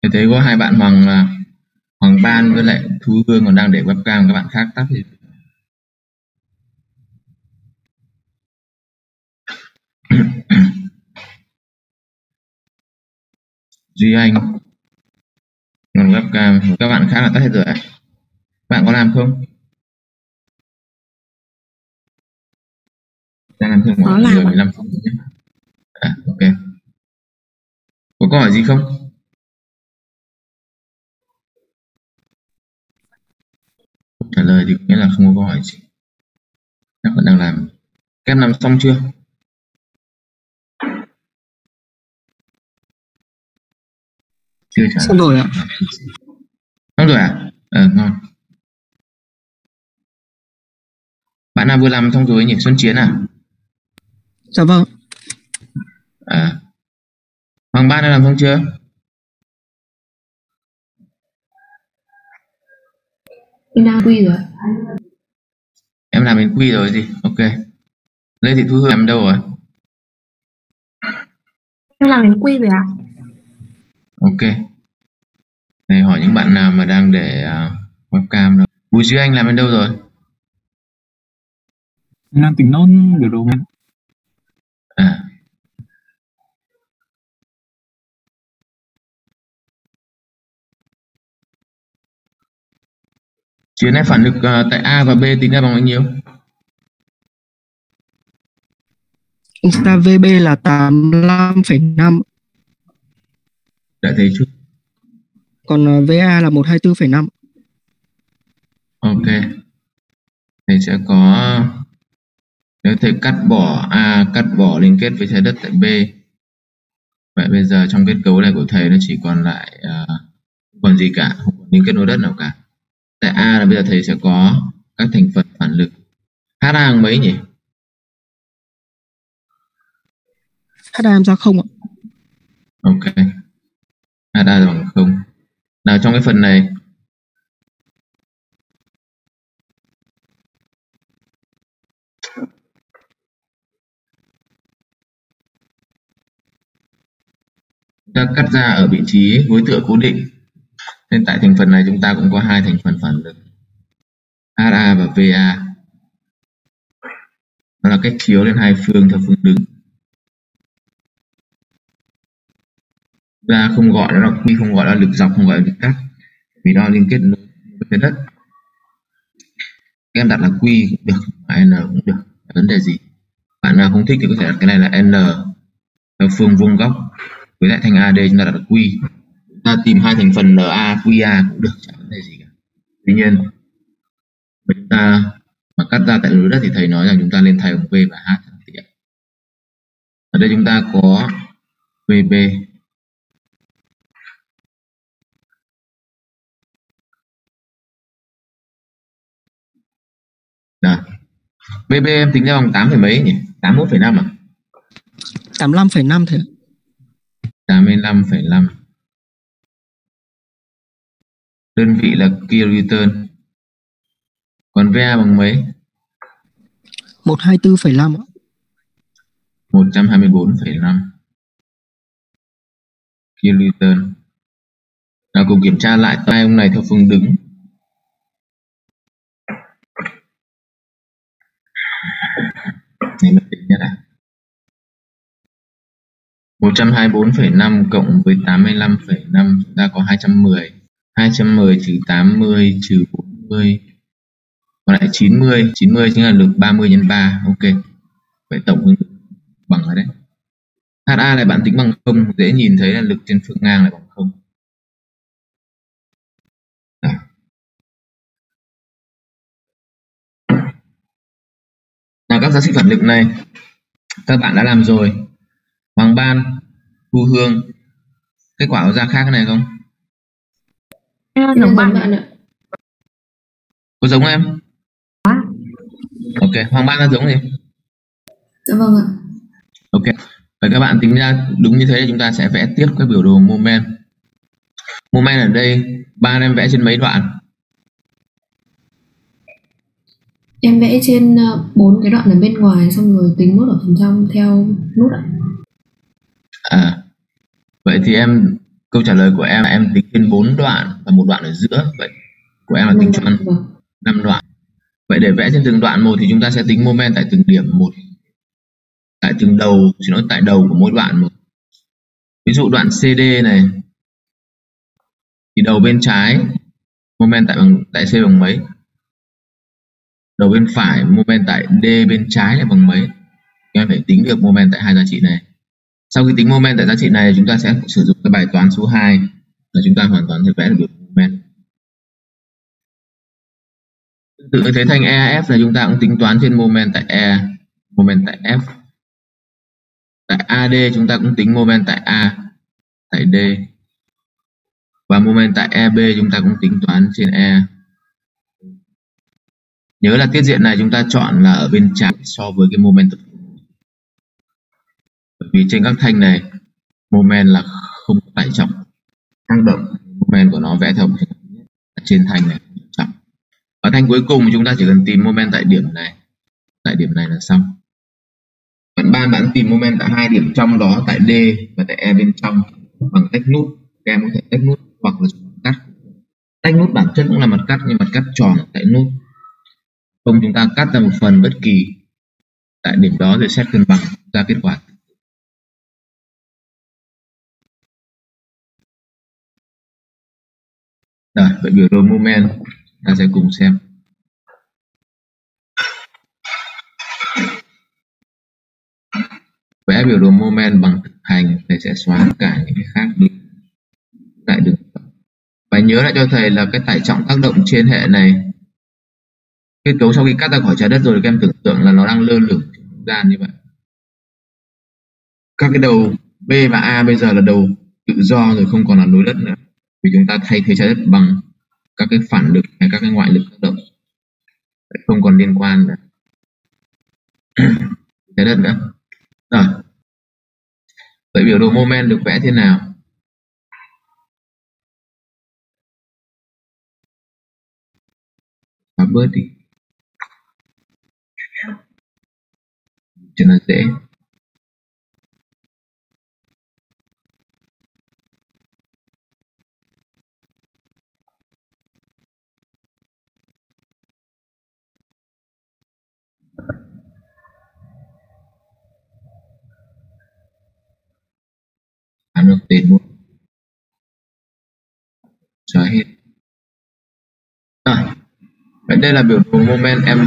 Speaker 2: Tôi thấy có hai bạn Hoàng Ban với lại Thu Hương còn đang để webcam, các bạn khác tắt thì Duy Anh còn webcam, các bạn khác là tắt hết rồi ạ. Bạn có làm không? Đang làm thêm
Speaker 3: Có làm ạ.
Speaker 2: 15 phút nhé. Ok. Có câu hỏi gì không? Không trả lời thì nghĩa là không có câu hỏi gì. Các bạn đang làm. Các em làm xong chưa? Chưa trả lời.
Speaker 1: Xong rồi ạ.
Speaker 2: Xong rồi à? Ngon. Bạn nào vừa làm xong rồi nhỉ? Xuân Chiến à?
Speaker 1: Dạ vâng.
Speaker 2: Hoàng Ban đã làm xong chưa?
Speaker 3: Em đang quy rồi.
Speaker 2: Em làm đến quy rồi gì? Ok. Lê Thị Thu Hương làm đâu rồi?
Speaker 3: Em làm đến quy rồi ạ.
Speaker 2: Ok. Này hỏi những bạn nào mà đang để webcam đâu. Bùi Duy Anh làm đến đâu rồi?
Speaker 1: Em đang tính nốt biểu đồ bên.
Speaker 2: Chuyến này phản lực tại A và B tính ra bằng bao nhiêu?
Speaker 1: Insta VB là 85,5.
Speaker 2: Đã thấy chưa?
Speaker 1: Còn VA là 124,5.
Speaker 2: Ok. Thầy sẽ có, nếu thầy cắt bỏ A, cắt bỏ liên kết với trái đất tại B, vậy bây giờ trong kết cấu này của thầy nó chỉ còn lại không còn gì cả, không còn liên kết nối đất nào cả. Tại A là bây giờ thầy sẽ có các thành phần phản lực. HA bằng mấy nhỉ?
Speaker 1: HA em ra không ạ?
Speaker 2: Ok. HA là bằng 0. Nào trong cái phần này ta cắt ra ở vị trí gối tựa cố định, nên tại thành phần này chúng ta cũng có hai thành phần phản lực HA và VA. Nó là cách chiếu lên hai phương theo phương đứng. Ta không gọi nó là quy, không gọi là lực dọc, không gọi là lực cắt, vì đó liên kết nối với đất. Các em đặt là quy cũng được, n cũng được, vấn đề gì. Bạn nào không thích thì có thể đặt cái này là n theo phương vuông góc, với lại thành AD chúng ta đặt là quy. Chúng ta tìm hai thành phần NA, QA cũng được, chẳng vấn đề gì cả. Tuy nhiên chúng ta mà cắt ra tại lối đất thì thầy nói rằng chúng ta nên thay bằng V và H. Ở đây chúng ta có VB đó. VB em tính ra bằng 8 phẩy mấy nhỉ? 81,5 à?
Speaker 1: 85,5 thế.
Speaker 2: 85,5. Đơn vị là kilonewton. Còn VA bằng mấy?
Speaker 1: 124,5 ạ.
Speaker 2: 124,5 kilonewton. Nào cùng kiểm tra lại tay ông này theo phương đứng. Này mình tính nhất à? 124,5 cộng với 85,5 chúng ta có 210. 210 trừ 80 trừ 40 còn lại 90. 90 chính là lực 30 nhân 3. Ok. Vậy tổng phương bằng rồi đấy. HA này bạn tính bằng 0, dễ nhìn thấy là lực trên phương ngang là bằng 0. Nào các giá trị phản lực này các bạn đã làm rồi. Hoàng Ban, Thu Hương, kết quả có ra khác cái này không?
Speaker 3: Em giống bạn ạ.
Speaker 2: Có giống em? Ok, Hoàng Ban là giống gì?
Speaker 3: Dạ vâng ạ.
Speaker 2: Ok, vậy các bạn tính ra đúng như thế thì chúng ta sẽ vẽ tiếp cái biểu đồ moment. Moment ở đây Ban em vẽ trên mấy đoạn?
Speaker 3: Em vẽ trên 4 cái đoạn ở bên ngoài, xong rồi tính nốt ở phần trong theo nút ạ.
Speaker 2: Vậy thì em câu trả lời của em là em tính trên 4 đoạn và một đoạn ở giữa. Vậy của em là tính cho 5 đoạn. Vậy để vẽ trên từng đoạn một thì chúng ta sẽ tính moment tại từng điểm một, tại từng đầu, tại đầu của mỗi đoạn một. Ví dụ đoạn CD này thì đầu bên trái moment tại C bằng mấy, đầu bên phải moment tại D bên trái là bằng mấy. Em phải tính được moment tại hai giá trị này. Sau khi tính moment tại giá trị này, chúng ta sẽ sử dụng cái bài toán số 2 là chúng ta hoàn toàn thể vẽ được biểu moment. Tương tự như thế thanh EF là chúng ta cũng tính toán trên moment tại E, moment tại F. Tại AD chúng ta cũng tính moment tại A, tại D. Và moment tại EB chúng ta cũng tính toán trên E. Nhớ là tiết diện này chúng ta chọn là ở bên trái so với cái moment tập trung. Bởi vì trên các thanh này moment là không có tải trọng tác động, moment của nó vẽ theo trên thanh này trọng. Ở thanh cuối cùng chúng ta chỉ cần tìm moment tại điểm này là xong. Bạn bạn tìm moment tại hai điểm trong đó, tại D và tại E bên trong bằng tách nút. Các em có thể tách nút hoặc là mặt cắt. Tách nút bản chất cũng là mặt cắt nhưng mặt cắt tròn tại nút. Không, chúng ta cắt ra một phần bất kỳ tại điểm đó rồi xét cân bằng ra kết quả. Rồi, vậy biểu đồ moment ta sẽ cùng xem. Vẽ biểu đồ moment bằng thực hành, thầy sẽ xóa cả những cái khác đi tại đường. Và nhớ lại cho thầy là cái tải trọng tác động trên hệ này, kết cấu sau khi cắt ra khỏi trái đất rồi, các em tưởng tượng là nó đang lơ lửng trong không gian như vậy. Các cái đầu B và A bây giờ là đầu tự do rồi, không còn là nối đất nữa, vì chúng ta thay thế trái đất bằng các cái phản lực hay các cái ngoại lực tác động, không còn liên quan nữa trái đất nữa. Rồi, vậy biểu đồ moment được vẽ thế nào? Và bớt đi cho nó dễ. Được tên luôn, xóa hết. Rồi, vậy đây là biểu đồ moment M.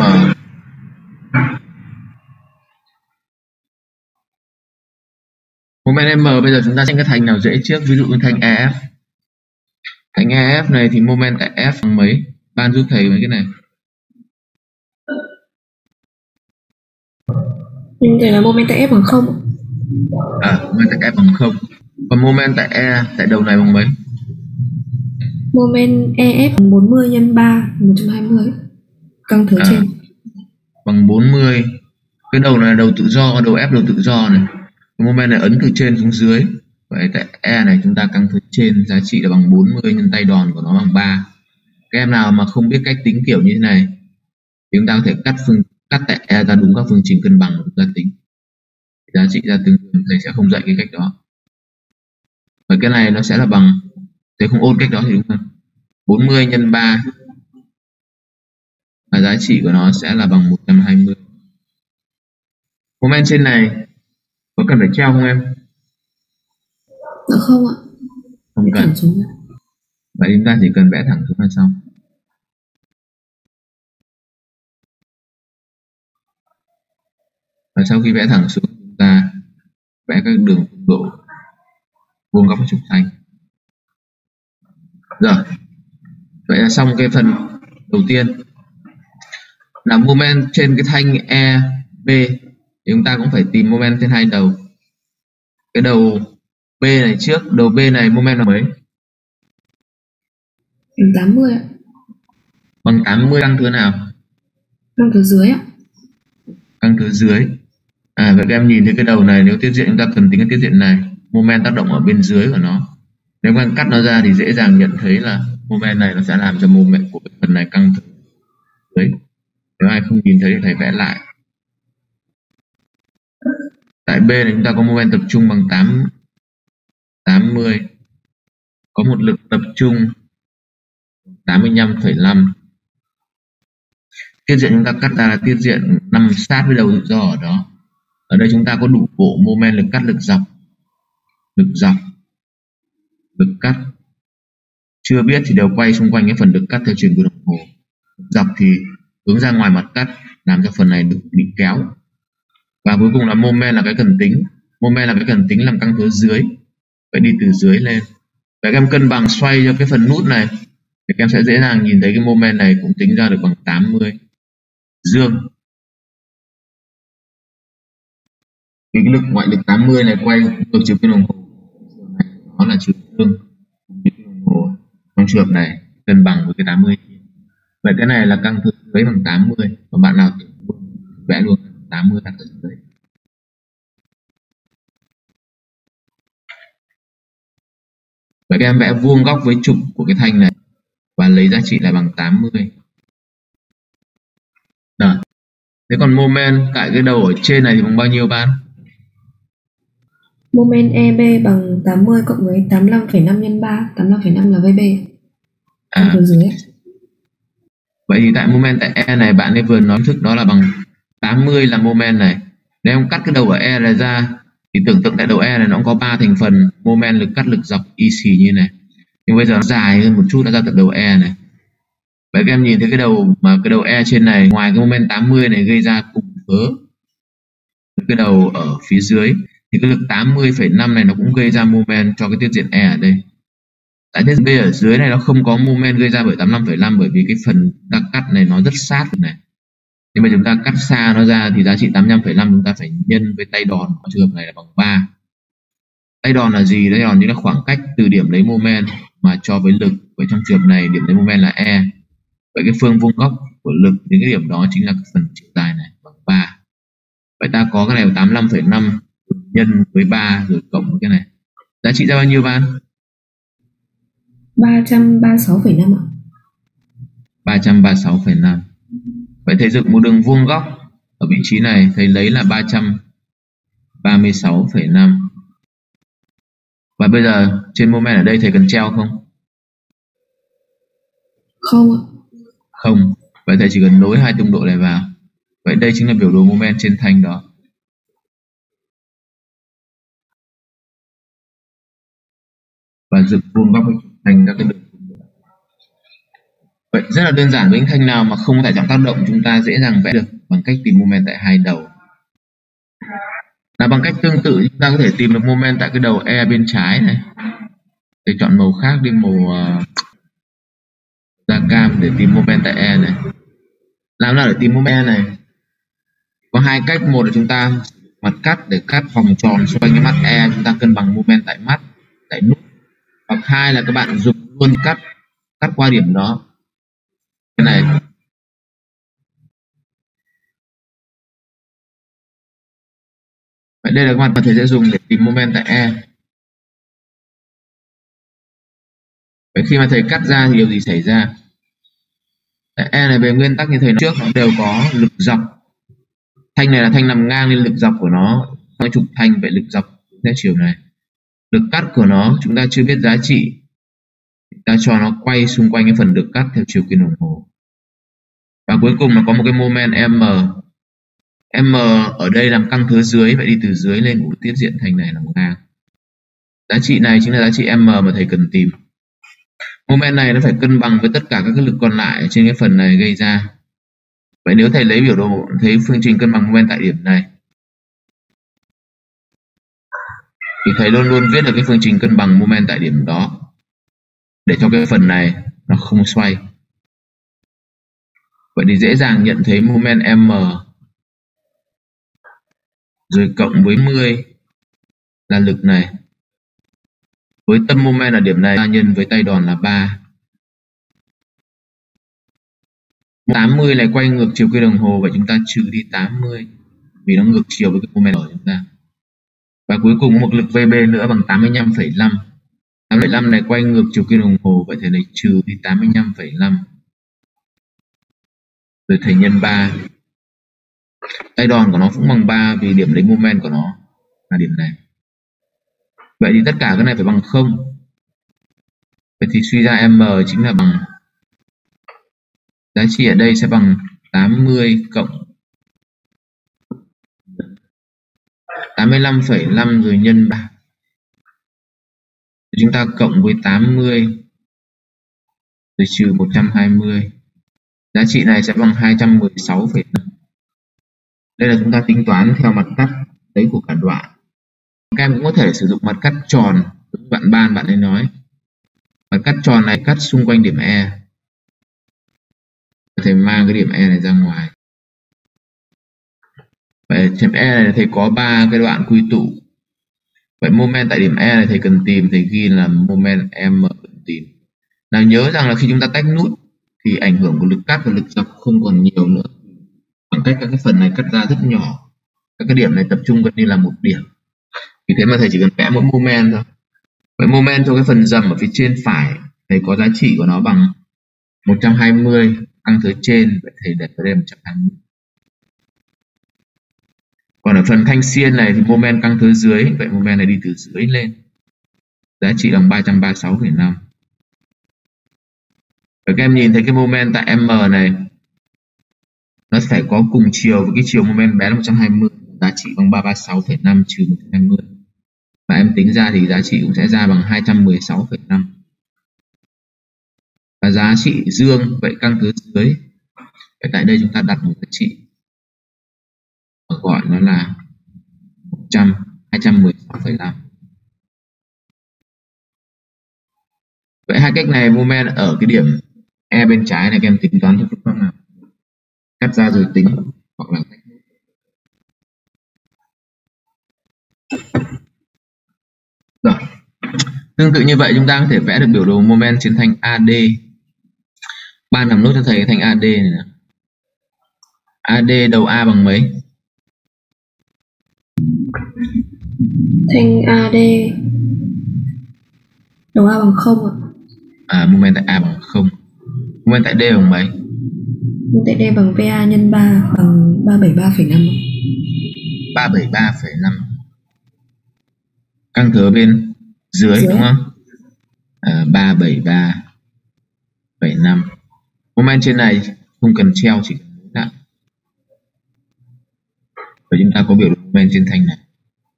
Speaker 2: Moment M bây giờ chúng ta xem cái thanh nào dễ trước, ví dụ như thanh EF. Thanh EF này thì moment tại F bằng mấy? Ban giúp thầy mấy cái này.
Speaker 3: Thế là moment tại F bằng 0.
Speaker 2: Moment tại F bằng 0. Còn moment tại E, tại đầu này bằng mấy?
Speaker 3: Moment EF bằng 40 nhân 3, 120. Căng thứ trên.
Speaker 2: Bằng 40. Cái đầu này là đầu tự do, đầu F đầu tự do này. Cái moment này ấn từ trên xuống dưới. Vậy tại E này chúng ta căng thứ trên, giá trị là bằng 40 nhân tay đòn của nó bằng 3. Các em nào mà không biết cách tính kiểu như thế này thì chúng ta có thể cắt tại E ra đúng các phương trình cân bằng của chúng ta tính. Giá trị ra tương đương, thầy sẽ không dạy cái cách đó. Và cái này nó sẽ là bằng, thầy không ôn cách đó thì đúng không? 40 nhân 3 và giá trị của nó sẽ là bằng 120. Moment trên này có cần phải treo không em?
Speaker 3: Dạ không ạ.
Speaker 2: Không cần. Vậy chúng ta chỉ cần vẽ thẳng xuống là xong. Và sau khi vẽ thẳng xuống, chúng ta vẽ các đường độ vuông góc và trục thanh. Rồi, vậy là xong cái phần đầu tiên. Là moment trên cái thanh EB thì chúng ta cũng phải tìm moment trên hai đầu. Cái đầu B này trước, đầu B này moment là mấy?
Speaker 3: Bằng 80 ạ.
Speaker 2: Bằng 80, căng thứ nào?
Speaker 3: Căng thứ dưới ạ.
Speaker 2: Căng thứ dưới. Vậy các em nhìn thấy cái đầu này, nếu tiết diện chúng ta cần tính cái tiết diện này, moment tác động ở bên dưới của nó. Nếu các em cắt nó ra thì dễ dàng nhận thấy là moment này nó sẽ làm cho moment của cái phần này căng thứ dưới. Nếu ai không nhìn thấy thì thầy vẽ lại. Tại B này chúng ta có moment tập trung bằng 80 có một lực tập trung 85,5. Tiết diện chúng ta cắt ra là tiết diện nằm sát với đầu tự do ở đó. Ở đây chúng ta có đủ bộ moment lực cắt, lực dọc, lực cắt. Chưa biết thì đều quay xung quanh cái phần lực cắt theo chiều đồng hồ. Dọc thì hướng ra ngoài mặt cắt, làm cho phần này được bị kéo. Và cuối cùng là moment là cái cần tính. Moment là cái cần tính làm căng phía dưới, phải đi từ dưới lên. Và các em cân bằng xoay cho cái phần nút này thì các em sẽ dễ dàng nhìn thấy cái moment này cũng tính ra được bằng 80 dương. Vì cái lực ngoại lực 80 này quay ngược chiều kim đồng hồ, nó là chiều dương kim đồng hồ trong trường hợp này cân bằng với cái 80. Vậy cái này là căng thẳng dưới bằng 80, và bạn nào vẽ luôn 80 đặt ở dưới. Vậy các em vẽ vuông góc với trục của cái thanh này và lấy giá trị là bằng 80. Rồi. Thế còn moment tại cái đầu ở trên này thì bằng bao nhiêu bạn?
Speaker 3: Moment EB bằng 80 cộng với 85,5 nhân 3. 85,5 là VB. Từ dưới.
Speaker 2: Vậy thì tại moment tại E này bạn ấy vừa nói thức đó là bằng 80 là moment này. Nếu em cắt cái đầu ở E này ra thì tưởng tượng tại đầu E này nó cũng có 3 thành phần moment lực cắt, lực dọc, y xì như này. Nhưng bây giờ nó dài hơn một chút, nó ra tận đầu E này. Vậy các em nhìn thấy cái đầu E trên này, ngoài cái moment 80 này gây ra cùng với cái đầu ở phía dưới thì cái lực 80,5 này nó cũng gây ra moment cho cái tiết diện E ở đây. Tại tiết B ở dưới này nó không có moment gây ra bởi 85,5 bởi vì cái phần ta cắt này nó rất sát này. Nhưng mà chúng ta cắt xa nó ra thì giá trị 85,5 chúng ta phải nhân với tay đòn, ở trường hợp này là bằng 3. Tay đòn là gì? Tay đòn chính là khoảng cách từ điểm lấy moment mà cho với lực. Vậy trong trường hợp này điểm lấy moment là E. Vậy cái phương vuông góc của lực đến cái điểm đó chính là cái phần chiều dài này bằng 3. Vậy ta có cái này là 85,5 nhân với 3 rồi cộng với cái này. Giá trị ra bao nhiêu bạn?
Speaker 3: 336,5 ạ.
Speaker 2: 336,5. Vậy thầy dựng một đường vuông góc ở vị trí này, thầy lấy là 336,5. Và bây giờ trên moment ở đây thầy cần treo không?
Speaker 3: Không ạ.
Speaker 2: Không. Vậy thầy chỉ cần nối hai tung độ này vào. Vậy đây chính là biểu đồ moment trên thanh đó. Và dựng vuông góc thành các cái đường. Vậy rất là đơn giản, với những thanh nào mà không có tải trọng tác động chúng ta dễ dàng vẽ được bằng cách tìm moment tại hai đầu. Là bằng cách tương tự chúng ta có thể tìm được moment tại cái đầu E bên trái này. Để chọn màu khác đi, màu da cam để tìm moment tại E này. Làm nào để tìm moment này? Có hai cách. Một là chúng ta mặt cắt để cắt vòng tròn xung quanh cái mắt E, chúng ta cân bằng moment tại mắt, tại nút. Hoặc hai là các bạn dùng luôn cắt qua điểm đó. Cái này vậy đây là các bạn có thể sẽ dùng để tìm moment tại E. Vậy khi mà thầy cắt ra thì điều gì xảy ra? Tại E này về nguyên tắc như thầy nói trước, nó đều có lực dọc. Thanh này là thanh nằm ngang nên lực dọc của nó có trục thanh, vậy lực dọc theo chiều này. Lực cắt của nó chúng ta chưa biết giá trị, ta cho nó quay xung quanh cái phần lực cắt theo chiều kim đồng hồ. Và cuối cùng là có một cái moment M. M ở đây làm căng thứ dưới, vậy đi từ dưới lên của tiết diện thanh này là một ngang. Giá trị này chính là giá trị M mà thầy cần tìm. Moment này nó phải cân bằng với tất cả các cái lực còn lại trên cái phần này gây ra. Vậy nếu thầy lấy biểu đồ, thấy phương trình cân bằng moment tại điểm này thì thầy luôn luôn viết được cái phương trình cân bằng moment tại điểm đó để cho cái phần này nó không xoay. Vậy thì dễ dàng nhận thấy moment M rồi cộng với 10 là lực này. Với tâm moment ở điểm này ta nhân với tay đòn là 3. 80 này quay ngược chiều kim đồng hồ, vậy chúng ta trừ đi 80 vì nó ngược chiều với cái moment của chúng ta. Và cuối cùng một lực VB nữa bằng 85,5. 85 này quay ngược chiều kim đồng hồ, vậy thầy này trừ đi 85,5 rồi thầy nhân 3. Tay đòn của nó cũng bằng 3 vì điểm lấy moment của nó là điểm này. Vậy thì tất cả cái này phải bằng 0. Vậy thì suy ra M chính là bằng, giá trị ở đây sẽ bằng 80 cộng 85,5 rồi nhân 3. Chúng ta cộng với 80 rồi trừ 120. Giá trị này sẽ bằng 216,5. Đây là chúng ta tính toán theo mặt cắt đấy của cả đoạn. Các em cũng có thể sử dụng mặt cắt tròn. Bạn ấy nói mặt cắt tròn này cắt xung quanh điểm E. Thầy mang cái điểm E này ra ngoài. Vậy điểm E này thầy có 3 cái đoạn quy tụ. Vậy moment tại điểm E này thầy cần tìm, thầy ghi là moment M cần tìm. Nào nhớ rằng là khi chúng ta tách nút thì ảnh hưởng của lực cắt và lực dọc không còn nhiều nữa. Bằng cách các cái phần này cắt ra rất nhỏ. Các cái điểm này tập trung gần như là một điểm. Vì thế mà thầy chỉ cần vẽ một moment thôi. Vậy moment cho cái phần dầm ở phía trên phải thầy có giá trị của nó bằng 120 căng tới trên, vậy thầy để ở đây 120. Còn ở phần thanh xiên này thì moment căng tới dưới, vậy moment này đi từ dưới lên. Giá trị bằng 336,5. Và các em nhìn thấy cái moment tại M này nó phải có cùng chiều với cái chiều moment bé là 120, giá trị bằng 336,5 trừ 120. Và em tính ra thì giá trị cũng sẽ ra bằng 216,5. Và giá trị dương vậy căng tới dưới. Vậy tại đây chúng ta đặt một giá trị gọi nó là 216,5. Vậy hai cách này moment ở cái điểm E bên trái này các em tính toán theo phương pháp nào? Cắt ra rồi tính hoặc là tách nút. Rồi. Tương tự như vậy chúng ta có thể vẽ được biểu đồ moment trên thanh AD. Ban làm nốt cho thầy cái thanh AD này nè. AD đầu A bằng mấy?
Speaker 3: Thanh AD đầu A bằng 0 ạ.
Speaker 2: Moment tại A bằng 0. Moment tại D bằng mấy?
Speaker 3: Moment tại D bằng VA nhân 3 bằng 373,5.
Speaker 2: 373,5. Căng thớ bên dưới đúng không? 373,5. Moment trên này không cần treo, chỉ cần nối lại. Và chúng ta có biểu đồ moment trên thanh này.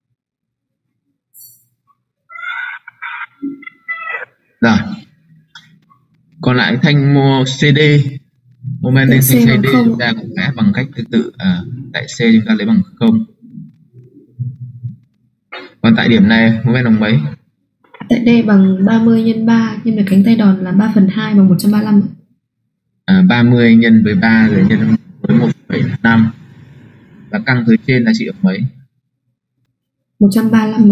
Speaker 2: Rồi. Còn lại thanh CD, moment lên thanh CD chúng ta cũng vẽ bằng cách tương tự. Tại C chúng ta lấy bằng 0. Còn tại điểm này moment bằng mấy?
Speaker 3: Tại D bằng 30 nhân 3 nhân với cánh tay đòn là 3/2 bằng 135.
Speaker 2: 30 nhân với 3 rồi nhân với 1,5. Và căng tới trên là chỉ bằng mấy?
Speaker 3: 135 ạ.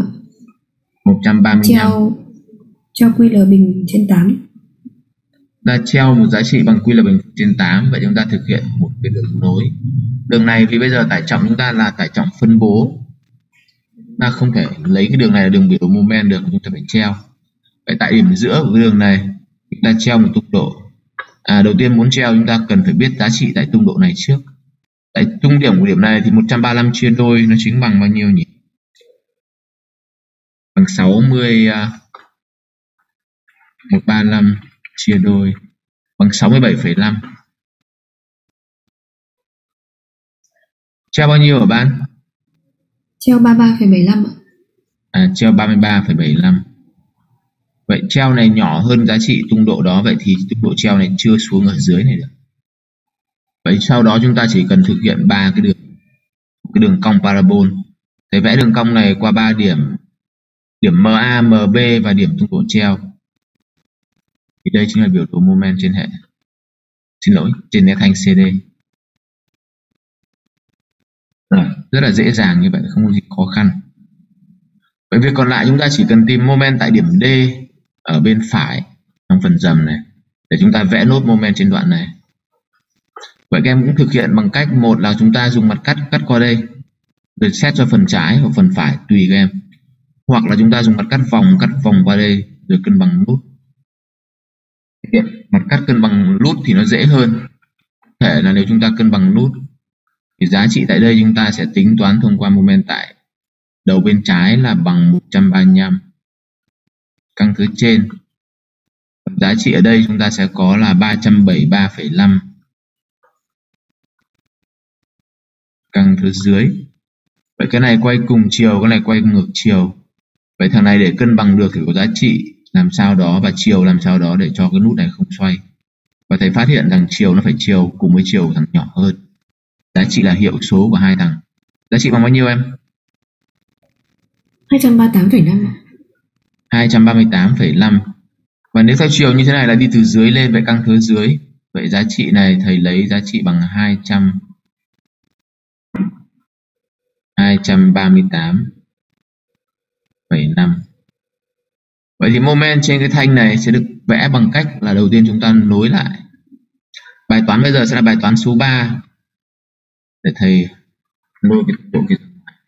Speaker 2: 135.
Speaker 3: Treo QL bình trên 8.
Speaker 2: Ta treo một giá trị bằng QL bình trên 8. Vậy chúng ta thực hiện một cái đường nối. Đường này vì bây giờ tải trọng chúng ta là tải trọng phân bố, chúng ta không thể lấy cái đường này là đường biểu đồ moment được, chúng ta phải treo. Vậy tại điểm giữa của cái đường này chúng ta treo một tung độ. Đầu tiên muốn treo chúng ta cần phải biết giá trị tại tung độ này trước. Tại tung điểm của điểm này thì 135 chia đôi nó chính bằng bao nhiêu nhỉ? Bằng 60. 135 chia đôi bằng 67,5. Treo bao nhiêu hả bạn?
Speaker 3: Treo 33,75 ạ.
Speaker 2: Treo 33,75. Vậy treo này nhỏ hơn giá trị tung độ đó, vậy thì tung độ treo này chưa xuống ở dưới này được. Vậy sau đó chúng ta chỉ cần thực hiện 3 cái đường cong parabol. Thế vẽ đường cong này qua 3 điểm. Điểm MA, MB và điểm tung độ treo. Thì đây chính là biểu đồ moment trên hệ. Xin lỗi, trên nét thanh CD. Rồi, rất là dễ dàng như vậy, không có gì khó khăn. Vậy việc còn lại chúng ta chỉ cần tìm moment tại điểm D ở bên phải trong phần dầm này để chúng ta vẽ nốt moment trên đoạn này. Vậy các em cũng thực hiện bằng cách, một là chúng ta dùng mặt cắt qua đây rồi xét cho phần trái hoặc phần phải tùy các em, hoặc là chúng ta dùng mặt cắt vòng qua đây rồi cân bằng nút. Mặt cắt cân bằng nút thì nó dễ hơn. Có thể là nếu chúng ta cân bằng nút thì giá trị tại đây chúng ta sẽ tính toán thông qua moment tại đầu bên trái là bằng 135 căng thứ trên Giá trị ở đây chúng ta sẽ có là 373,5 căng thứ dưới. Vậy cái này quay cùng chiều, cái này quay ngược chiều. Vậy thằng này để cân bằng được thì có giá trị làm sao đó và chiều làm sao đó để cho cái nút này không xoay. Và thầy phát hiện rằng chiều nó phải chiều cùng với chiều thằng nhỏ hơn. Giá trị là hiệu số của hai thằng. Giá trị bằng bao nhiêu em?
Speaker 3: 238,5.
Speaker 2: 238,5. Và nếu theo chiều như thế này là đi từ dưới lên, vậy căng thứ dưới. Vậy giá trị này thầy lấy giá trị bằng 238,5. Vậy thì moment trên cái thanh này sẽ được vẽ bằng cách là đầu tiên chúng ta nối lại. Bài toán bây giờ sẽ là bài toán số 3. Để thầy lôi cái độ kia.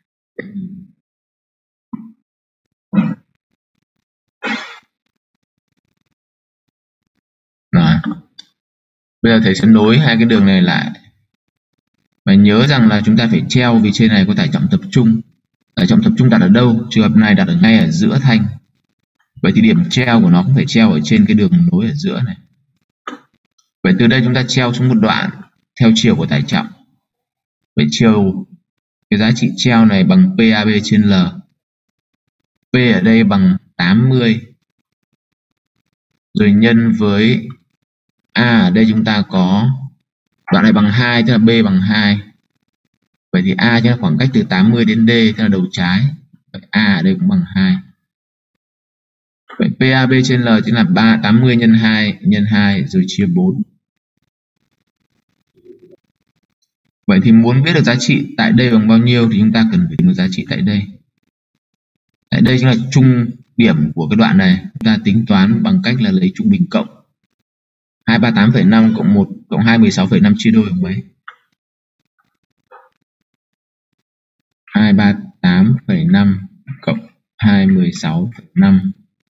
Speaker 2: Đó. Bây giờ thầy sẽ nối hai cái đường này lại. Và nhớ rằng là chúng ta phải treo vì trên này có tải trọng tập trung. Tải trọng tập trung đặt ở đâu? Trường hợp này đặt ở ngay ở giữa thanh. Vậy thì điểm treo của nó cũng phải treo ở trên cái đường nối ở giữa này. Vậy từ đây chúng ta treo xuống một đoạn theo chiều của tải trọng. Vậy chiều cái giá trị treo này bằng PAB trên L. P ở đây bằng 80. Rồi nhân với A ở đây chúng ta có đoạn này bằng 2, tức là B bằng 2. Vậy thì A chính là khoảng cách từ 80 đến D, tức là đầu trái. Vậy A ở đây cũng bằng 2. Vậy PAB trên L chính là 80 nhân 2 rồi chia 4. Vậy thì muốn biết được giá trị tại đây bằng bao nhiêu thì chúng ta cần phải tìm được giá trị tại đây. Tại đây chính là trung điểm của cái đoạn này. Chúng ta tính toán bằng cách là lấy trung bình cộng. 238,5 cộng 1 cộng 216,5 chia đôi bằng mấy? 238,5 cộng 216,5.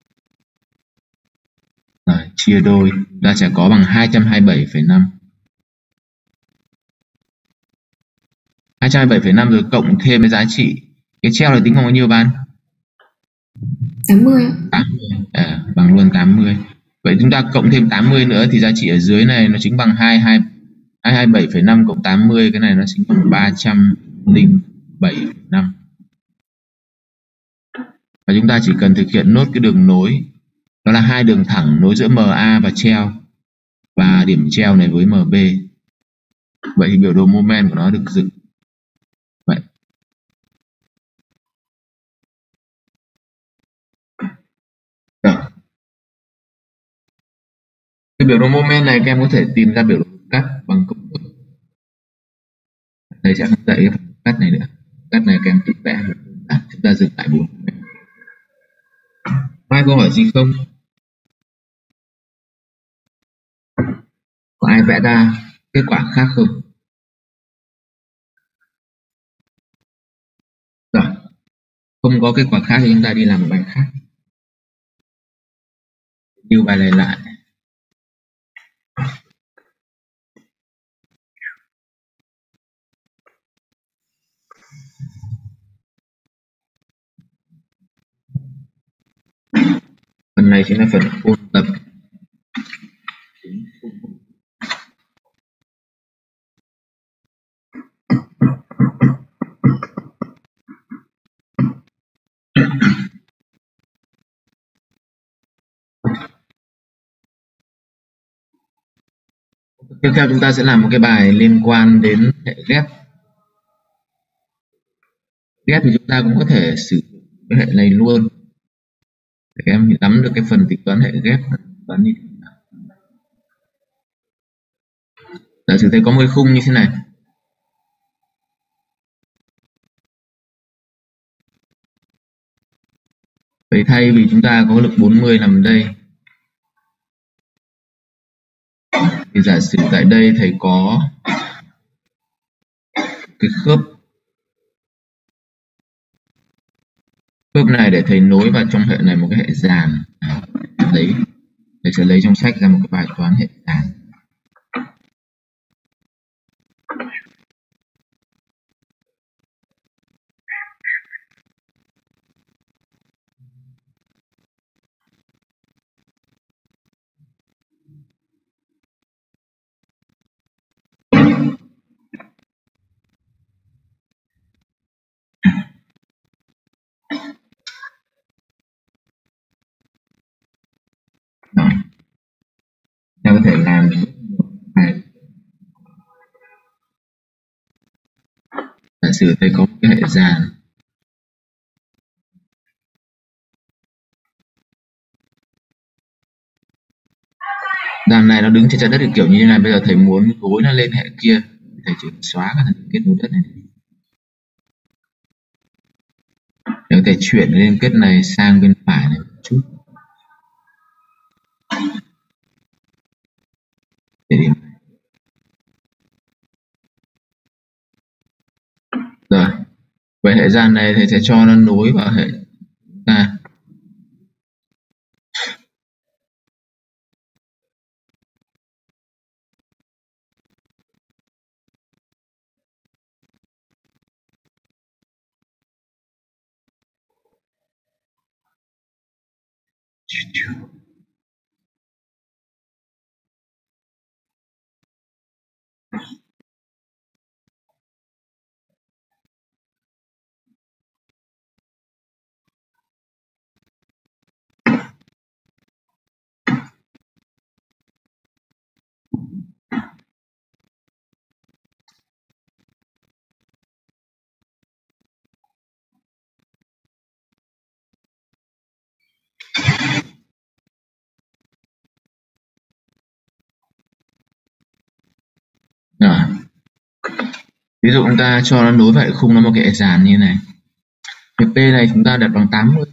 Speaker 2: Rồi, chia đôi, ta sẽ có bằng 227,5. 227,5 rồi cộng thêm cái giá trị. Cái treo là tính bằng bao nhiêu bạn?
Speaker 3: 80.
Speaker 2: 80. Bằng luôn 80. Vậy chúng ta cộng thêm 80 nữa thì giá trị ở dưới này nó chính bằng 227,5 cộng 80. Cái này nó chính bằng 307,5. Và chúng ta chỉ cần thực hiện nốt cái đường nối. Đó là hai đường thẳng nối giữa MA và treo. Và điểm treo này với MB. Vậy thì biểu đồ moment của nó được dựng. Vậy. Rồi. Cái biểu đồ moment này các em có thể tìm ra biểu đồ cắt bằng công thức. Thầy sẽ không dạy cái phần cắt này nữa. Cắt này các em tự vẽ. Chúng ta dừng lại 4. Ai câu hỏi gì không? Có ai vẽ ra kết quả khác không? Rồi. Không có kết quả khác thì chúng ta đi làm một bài khác. Lưu bài này lại. Phần này chính là phần ôn tập. Tiếp theo chúng ta sẽ làm một cái bài liên quan đến hệ ghép. Ghép thì chúng ta cũng có thể sử dụng cái hệ này luôn. Để các em nắm được cái phần tính toán hệ ghép toán như thế nào. Giả sử thầy có 10 khung như thế này. Vậy thay vì chúng ta có lực 40 nằm đây, thì giả sử tại đây thầy có cái khớp này để thầy nối vào trong hệ này một cái hệ dàn. Thầy sẽ lấy trong sách ra một cái bài toán hệ dàn. thể làm được một bài. Giả sử đây có một cái hệ dàn. Dàn này nó đứng trên trái đất thì kiểu như thế này. Bây giờ thầy muốn gối nó lên hệ kia, thầy chỉ xóa các liên kết nối đất này. Nếu thầy chuyển liên kết này sang bên phải này một chút. Để điểm này. Rồi, với hệ dàn này thầy sẽ cho nó nối vào hệ ta. Rồi. Ví dụ chúng ta cho nó nối vào hệ khung nó một cái hệ dàn như này. Cái P này chúng ta đặt bằng 80.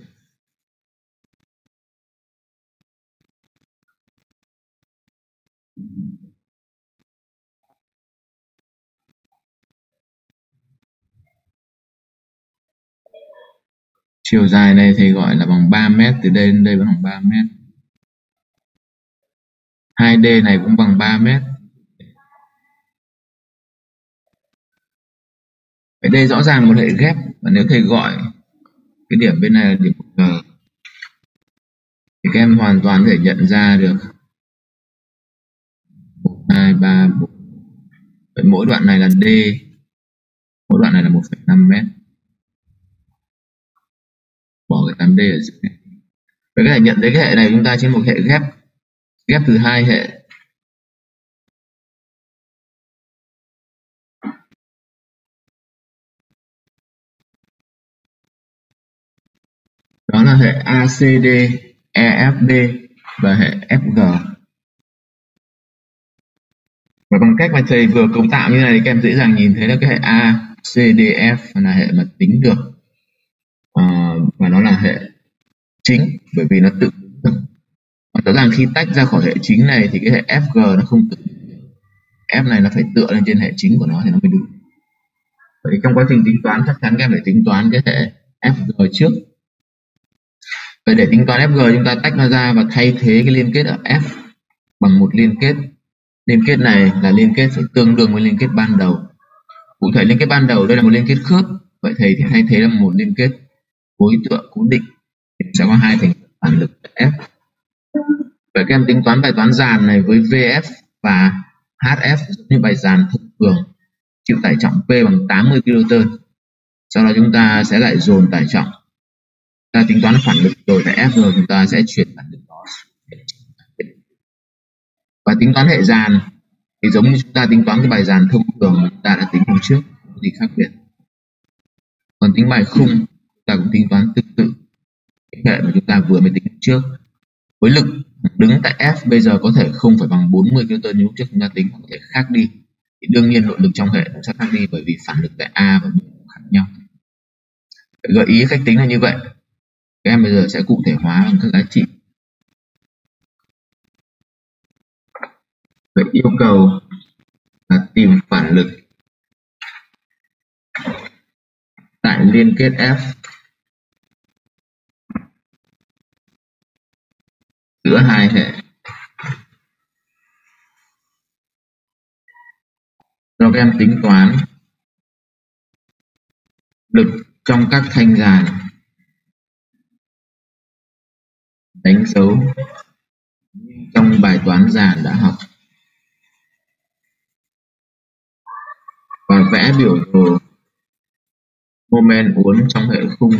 Speaker 2: Chiều dài này thầy gọi là bằng 3 mét, từ đây đến đây vẫn bằng 3 mét. 2D này cũng bằng 3 mét. Vậy đây rõ ràng là một hệ ghép, và nếu thầy gọi cái điểm bên này là điểm G thì các em hoàn toàn có thể nhận ra được 1, 2, 3, 4. Vậy mỗi đoạn này là D, mỗi đoạn này là 1,5 mét. Bỏ cái 8D ở dưới này. Vậy có thể nhận thấy cái hệ này chúng ta trên một hệ ghép, ghép từ hai hệ. Đó là hệ ACD, EFD và hệ FG. Và bằng cách mà thầy vừa cấu tạo như này thì các em dễ dàng nhìn thấy là cái hệ ACDF là hệ mà tính được, và nó là hệ chính bởi vì nó tự tính được. Rõ ràng khi tách ra khỏi hệ chính này thì cái hệ FG nó không tự F này nó phải tựa lên trên hệ chính của nó thì nó mới đúng. Vậy trong quá trình tính toán chắc chắn các em phải tính toán cái hệ FG trước. Vậy để tính toán FG chúng ta tách nó ra và thay thế cái liên kết ở F bằng một liên kết. Liên kết này là liên kết phải tương đương với liên kết ban đầu. Cụ thể liên kết ban đầu đây là một liên kết khớp. Vậy thầy thì thay thế là một liên kết phối tựa cố định. Thì sẽ có hai thành phần phản lực F. Vậy các em tính toán bài toán dàn này với VF và HF giống như bài dàn thông thường, chịu tải trọng P bằng 80 kN. Sau đó chúng ta sẽ lại dồn tải trọng. Ta tính toán phản lực rồi tại F rồi chúng ta sẽ chuyển phản lực đó. Và tính toán hệ dàn thì giống như chúng ta tính toán cái bài dàn thông thường mà chúng ta đã tính hôm trước, không gì khác biệt. Còn tính bài khung chúng ta cũng tính toán tương tự cái hệ mà chúng ta vừa mới tính trước. Với lực đứng tại F bây giờ có thể không phải bằng 40 kN như lúc trước chúng ta tính, có thể khác đi. Thì đương nhiên nội lực trong hệ nó sẽ khác đi bởi vì phản lực tại A và B khác nhau. Gợi ý cách tính là như vậy. Các em bây giờ sẽ cụ thể hóa bằng các giá trị. Vậy yêu cầu là tìm phản lực tại liên kết F giữa hai hệ. Cho các em tính toán lực trong các thanh dàn, đánh dấu trong bài toán dàn đã học, và vẽ biểu đồ moment uốn trong hệ khung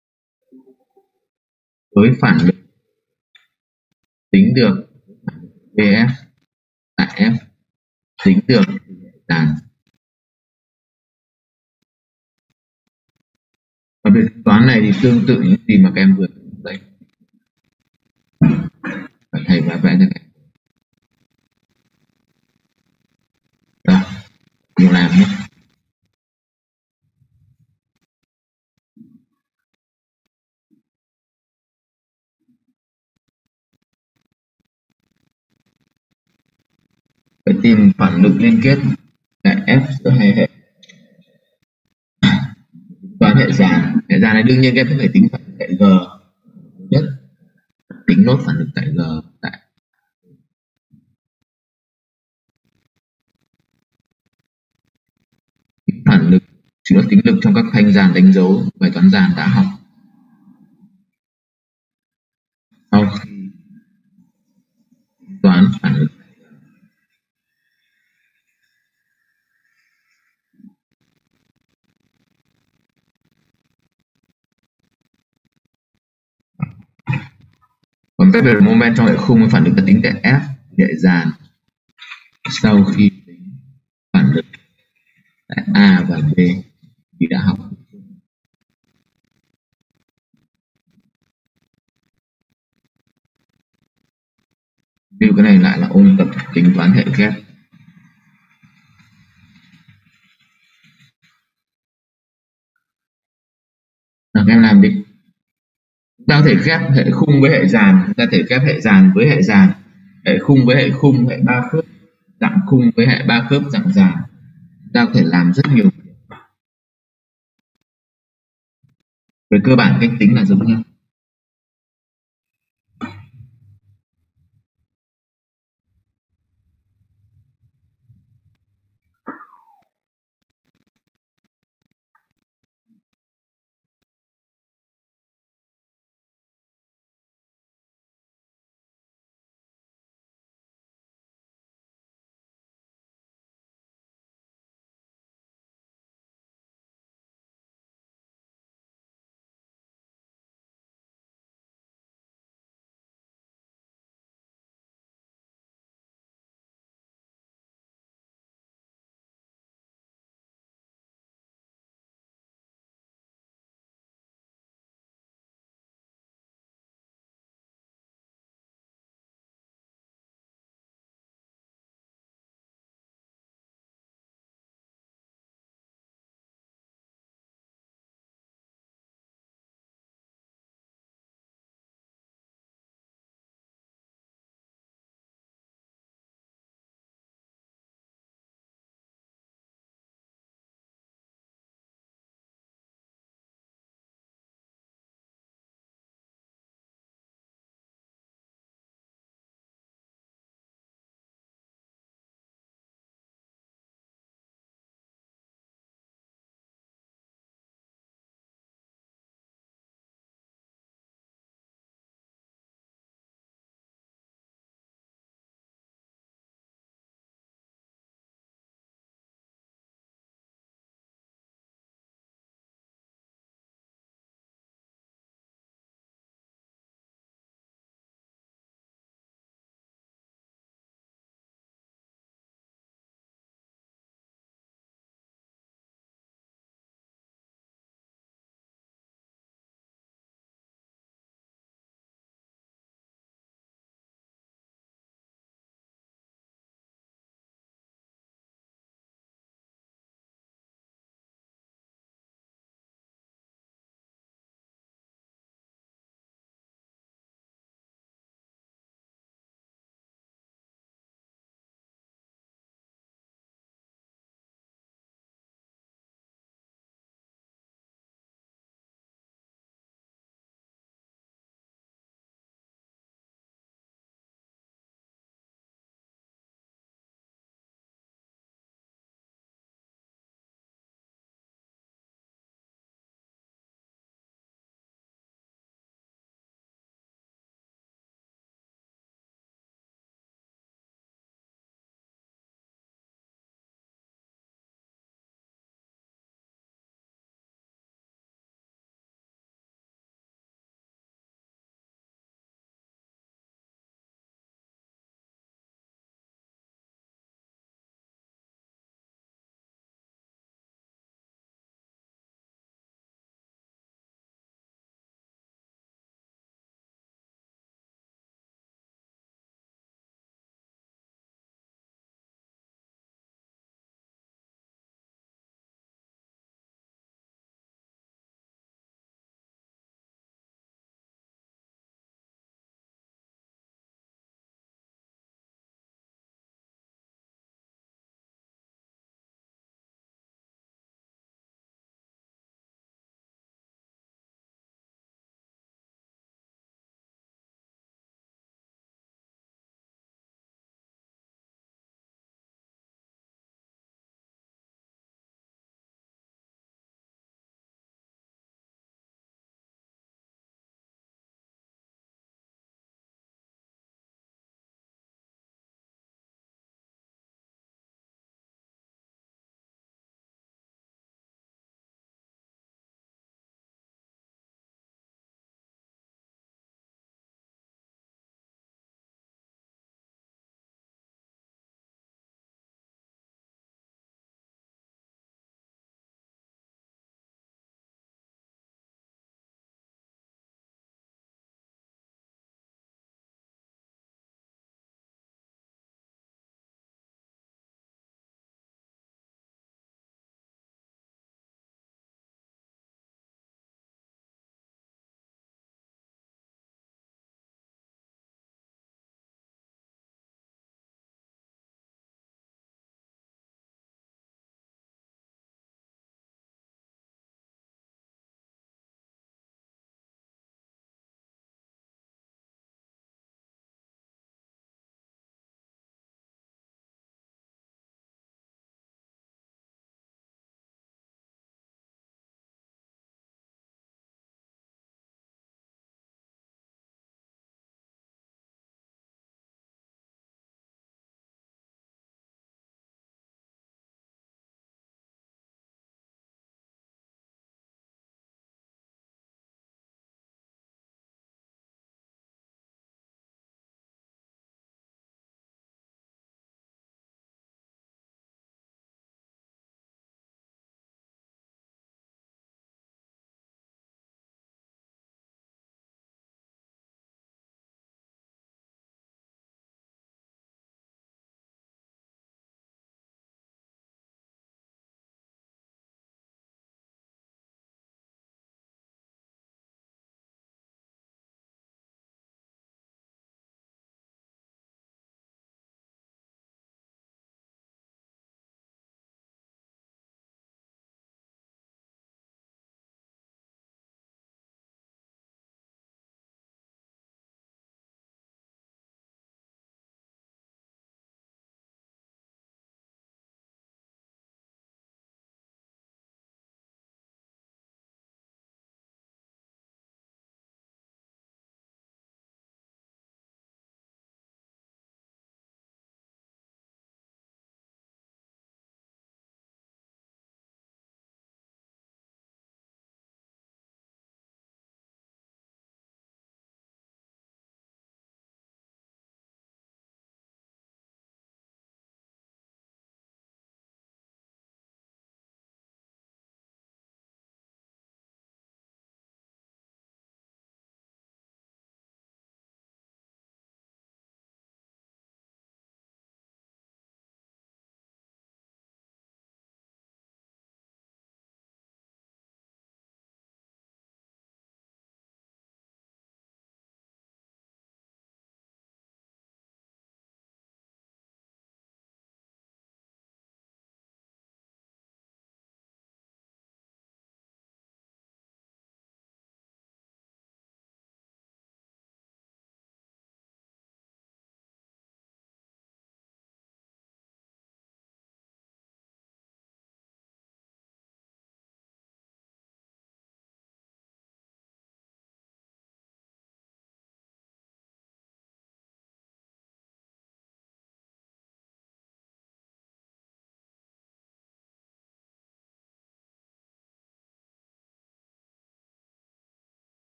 Speaker 2: với phản lực tính được VF tại F tính được từ hệ dàn. Và việc tính toán này thì tương tự những gì mà các em vừa thấy đây. Và thầy vẽ cho các em. Rồi, cùng làm nhé. Phải tìm phản lực liên kết tại F giữa hai hệ. Toán hệ dàn này đương nhiên các em phải tính phản lực tại G nhất, tính nốt phản lực tại G tại tính phản lực chứa tính lực trong các thanh dàn đánh dấu bài toán dàn đã học. Sau khi tính toán phản lực còn các về moment trong hệ khung với phản lực đã tính tại F hệ dàn. Sau khi tính phản lực tại A và B thì đã học. Lưu cái này lại là ôn tập tính toán hệ ghép. Nào các em làm đi. Chúng ta có thể ghép hệ khung với hệ dàn, chúng ta thể ghép hệ dàn với hệ dàn, hệ khung với hệ khung, hệ ba khớp, dạng khung với hệ ba khớp, dạng dàn. Chúng ta có thể làm rất nhiều. Về cơ bản cách tính là giống nhau.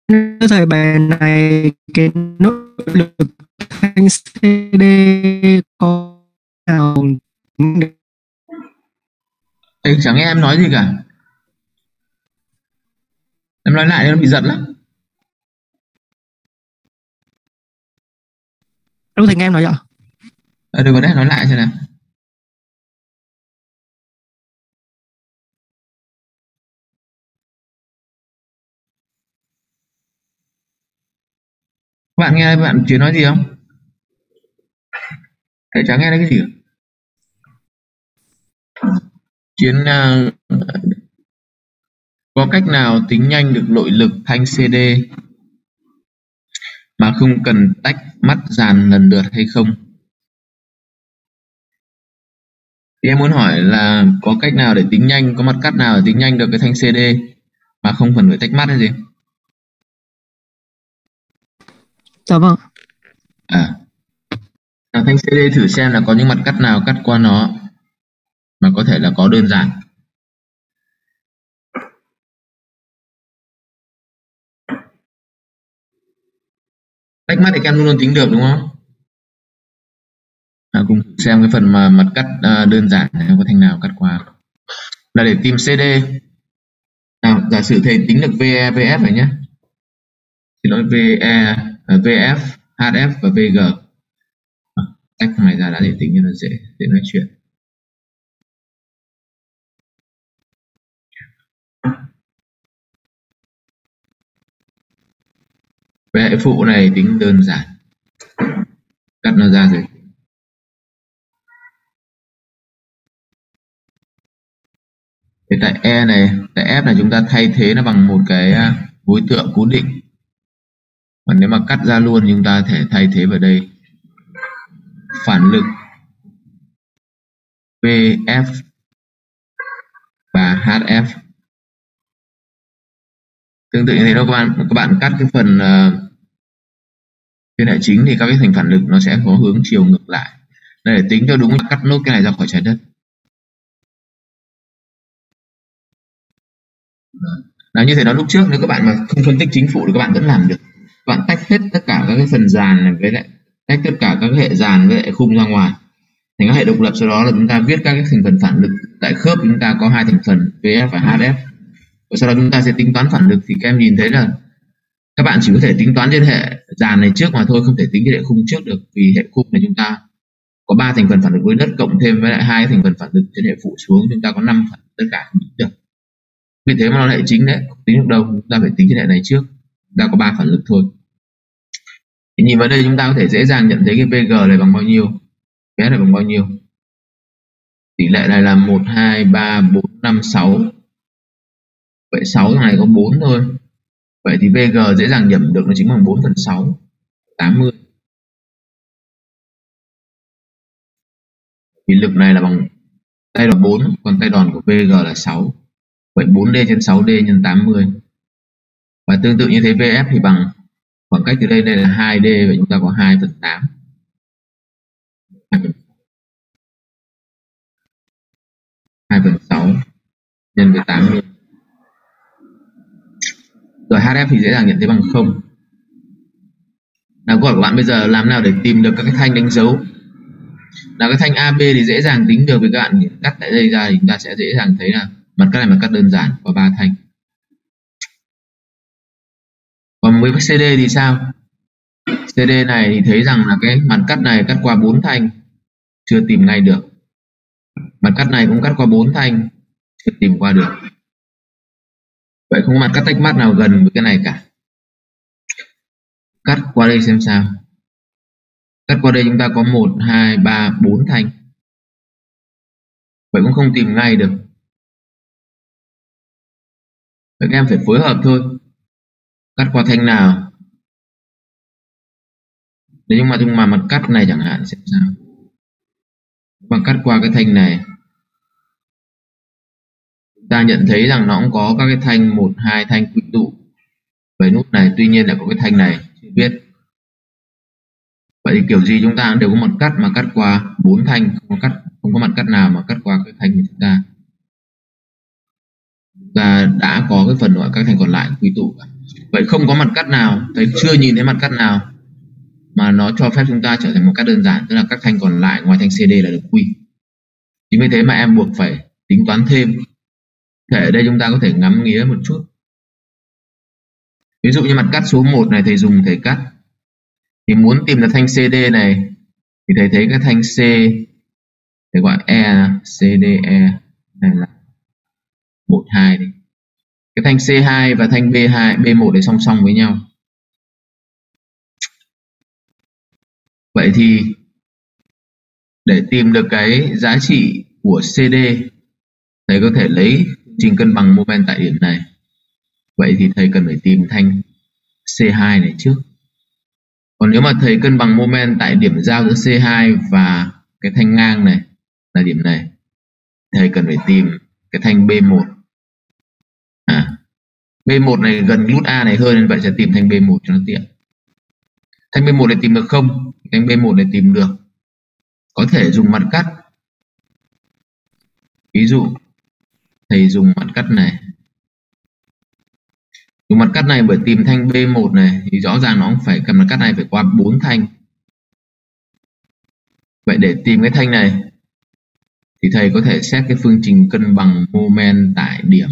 Speaker 1: thầy bài này cái nội lực thanh CD có nào tính được?
Speaker 2: Thầy chẳng nghe em nói gì cả. Em nói lại nó bị giật lắm.
Speaker 1: Đâu thầy nghe em nói ạ?
Speaker 2: Được rồi đấy, nói lại xem nào. Bạn nghe bạn Chiến nói gì không? Thầy chẳng nghe thấy cái gì cả. Chiến có cách nào tính nhanh được nội lực thanh CD mà không cần tách mắt dàn lần lượt hay không? Thì em muốn hỏi là có cách nào để tính nhanh, có mặt cắt nào để tính nhanh được cái thanh CD mà không cần phải tách mắt hay gì?
Speaker 1: Dạ vâng.
Speaker 2: Thanh CD thử xem là có những mặt cắt nào cắt qua nó mà có thể là có đơn giản. Tách mắt thì các em luôn luôn tính được đúng không? Cùng xem cái phần mà mặt cắt đơn giản này có thanh nào cắt qua. Là để tìm CD. Nào, giả sử thầy tính được VE, VF này nhé. Thì nói VE, VF, HF và VG. Tách thằng này ra đã để tính cho nó dễ nói chuyện. Về hệ phụ này tính đơn giản. Cắt nó ra rồi. Thì tại E này, tại F này chúng ta thay thế nó bằng một cái đối tượng cố định. Còn nếu mà cắt ra luôn chúng ta thể thay thế vào đây phản lực VF và HF. Tương tự như thế đó các bạn cắt cái phần trên hệ chính thì các cái thành phản lực nó sẽ có hướng chiều ngược lại. Để tính cho đúng cắt nốt cái này ra khỏi trái đất. Là như thế đó lúc trước nếu các bạn mà không phân tích chính phủ thì các bạn vẫn làm được. Các bạn tách hết tất cả các cái phần dàn này với lại tách tất cả các hệ dàn với lại khung ra ngoài thành các hệ độc lập, sau đó là chúng ta viết các cái thành phần phản lực. Tại khớp chúng ta có hai thành phần VF và HF. Và sau đó chúng ta sẽ tính toán phản lực thì các em nhìn thấy là các bạn chỉ có thể tính toán trên hệ dàn này trước mà thôi, không thể tính trên hệ khung trước được, vì hệ khung này chúng ta có 3 thành phần phản lực với đất cộng thêm với lại 2 thành phần phản lực trên hệ phụ xuống, chúng ta có 5 phần tất cả không tính được. Vì thế mà nó là hệ chính đấy, tính được đâu, chúng ta phải tính trên hệ này trước. Chúng ta có 3 phản lực thôi. Thì nhìn vào đây chúng ta có thể dễ dàng nhận thấy cái VG này bằng bao nhiêu, VS này bằng bao nhiêu. Tỷ lệ này là 1, 2, 3, 4, 5, 6. Vậy 6 thằng này có 4 thôi. Vậy thì VG dễ dàng nhẩm được nó chính bằng 4/6, 80. Vì lực này là bằng tay đòn 4, còn tay đòn của VG là 6. Vậy 4D trên 6D nhân 80. Và tương tự như thế VF thì bằng khoảng cách từ đây là 2D, vậy chúng ta có 2/8. 2/6 nhân với 80. Rồi HF thì dễ dàng nhận thấy bằng 0. Nào câu hỏi của bạn bây giờ làm nào để tìm được các cái thanh đánh dấu. Nào cái thanh AB thì dễ dàng tính được, với các bạn cắt tại đây ra thì chúng ta sẽ dễ dàng thấy là mặt cắt này mặt cắt đơn giản có 3 thanh. Còn với CD thì sao? CD này thì thấy rằng là cái mặt cắt này cắt qua 4 thanh, chưa tìm ngay được. Mặt cắt này cũng cắt qua 4 thanh, chưa tìm qua được. Vậy không có mặt cắt tách mắt nào gần với cái này cả. Cắt qua đây xem sao. Cắt qua đây chúng ta có 1, 2, 3, 4 thanh. Vậy cũng không tìm ngay được. Vậy các em phải phối hợp thôi. Cắt qua thanh nào. Nếu như mà mặt cắt này chẳng hạn xem sao. Mà cắt qua cái thanh này, ta nhận thấy rằng nó cũng có các cái thanh 1, 2 thanh quy tụ với nút này, tuy nhiên là có cái thanh này chưa biết. Vậy thì kiểu gì chúng ta đều có một cắt mà cắt qua 4 thanh, không có mặt cắt nào mà cắt qua cái thanh của chúng ta. Chúng ta đã có cái phần gọi các thanh còn lại quy tụ cả. Vậy không có mặt cắt nào, thầy chưa nhìn thấy mặt cắt nào mà nó cho phép chúng ta trở thành một cắt đơn giản, tức là các thanh còn lại ngoài thanh CD là được quy. Chính vì thế mà em buộc phải tính toán thêm. Thể ở đây chúng ta có thể ngắm nghía một chút. Ví dụ như mặt cắt số 1 này thầy dùng thể cắt, thì muốn tìm được thanh CD này thì thầy thấy cái thanh C, thầy gọi E, CDE này là 1, 2 đi. Cái thanh C2 và thanh B2, B1 để song song với nhau. Vậy thì để tìm được cái giá trị của CD, thầy có thể lấy trình cân bằng moment tại điểm này. Vậy thì thầy cần phải tìm thanh C2 này trước. Còn nếu mà thầy cân bằng moment tại điểm giao giữa C2 và cái thanh ngang này là điểm này, thầy cần phải tìm cái thanh B1. B1 này gần nút A này hơn, nên vậy sẽ tìm thanh B1 cho nó tiện. Thanh B1 này tìm được không? Thanh B1 này tìm được. Có thể dùng mặt cắt. Ví dụ thầy dùng mặt cắt này. Dùng mặt cắt này bởi tìm thanh B1 này thì rõ ràng nó cũng phải cầm mặt cắt này phải qua 4 thanh. Vậy để tìm cái thanh này thì thầy có thể xét cái phương trình cân bằng moment tại điểm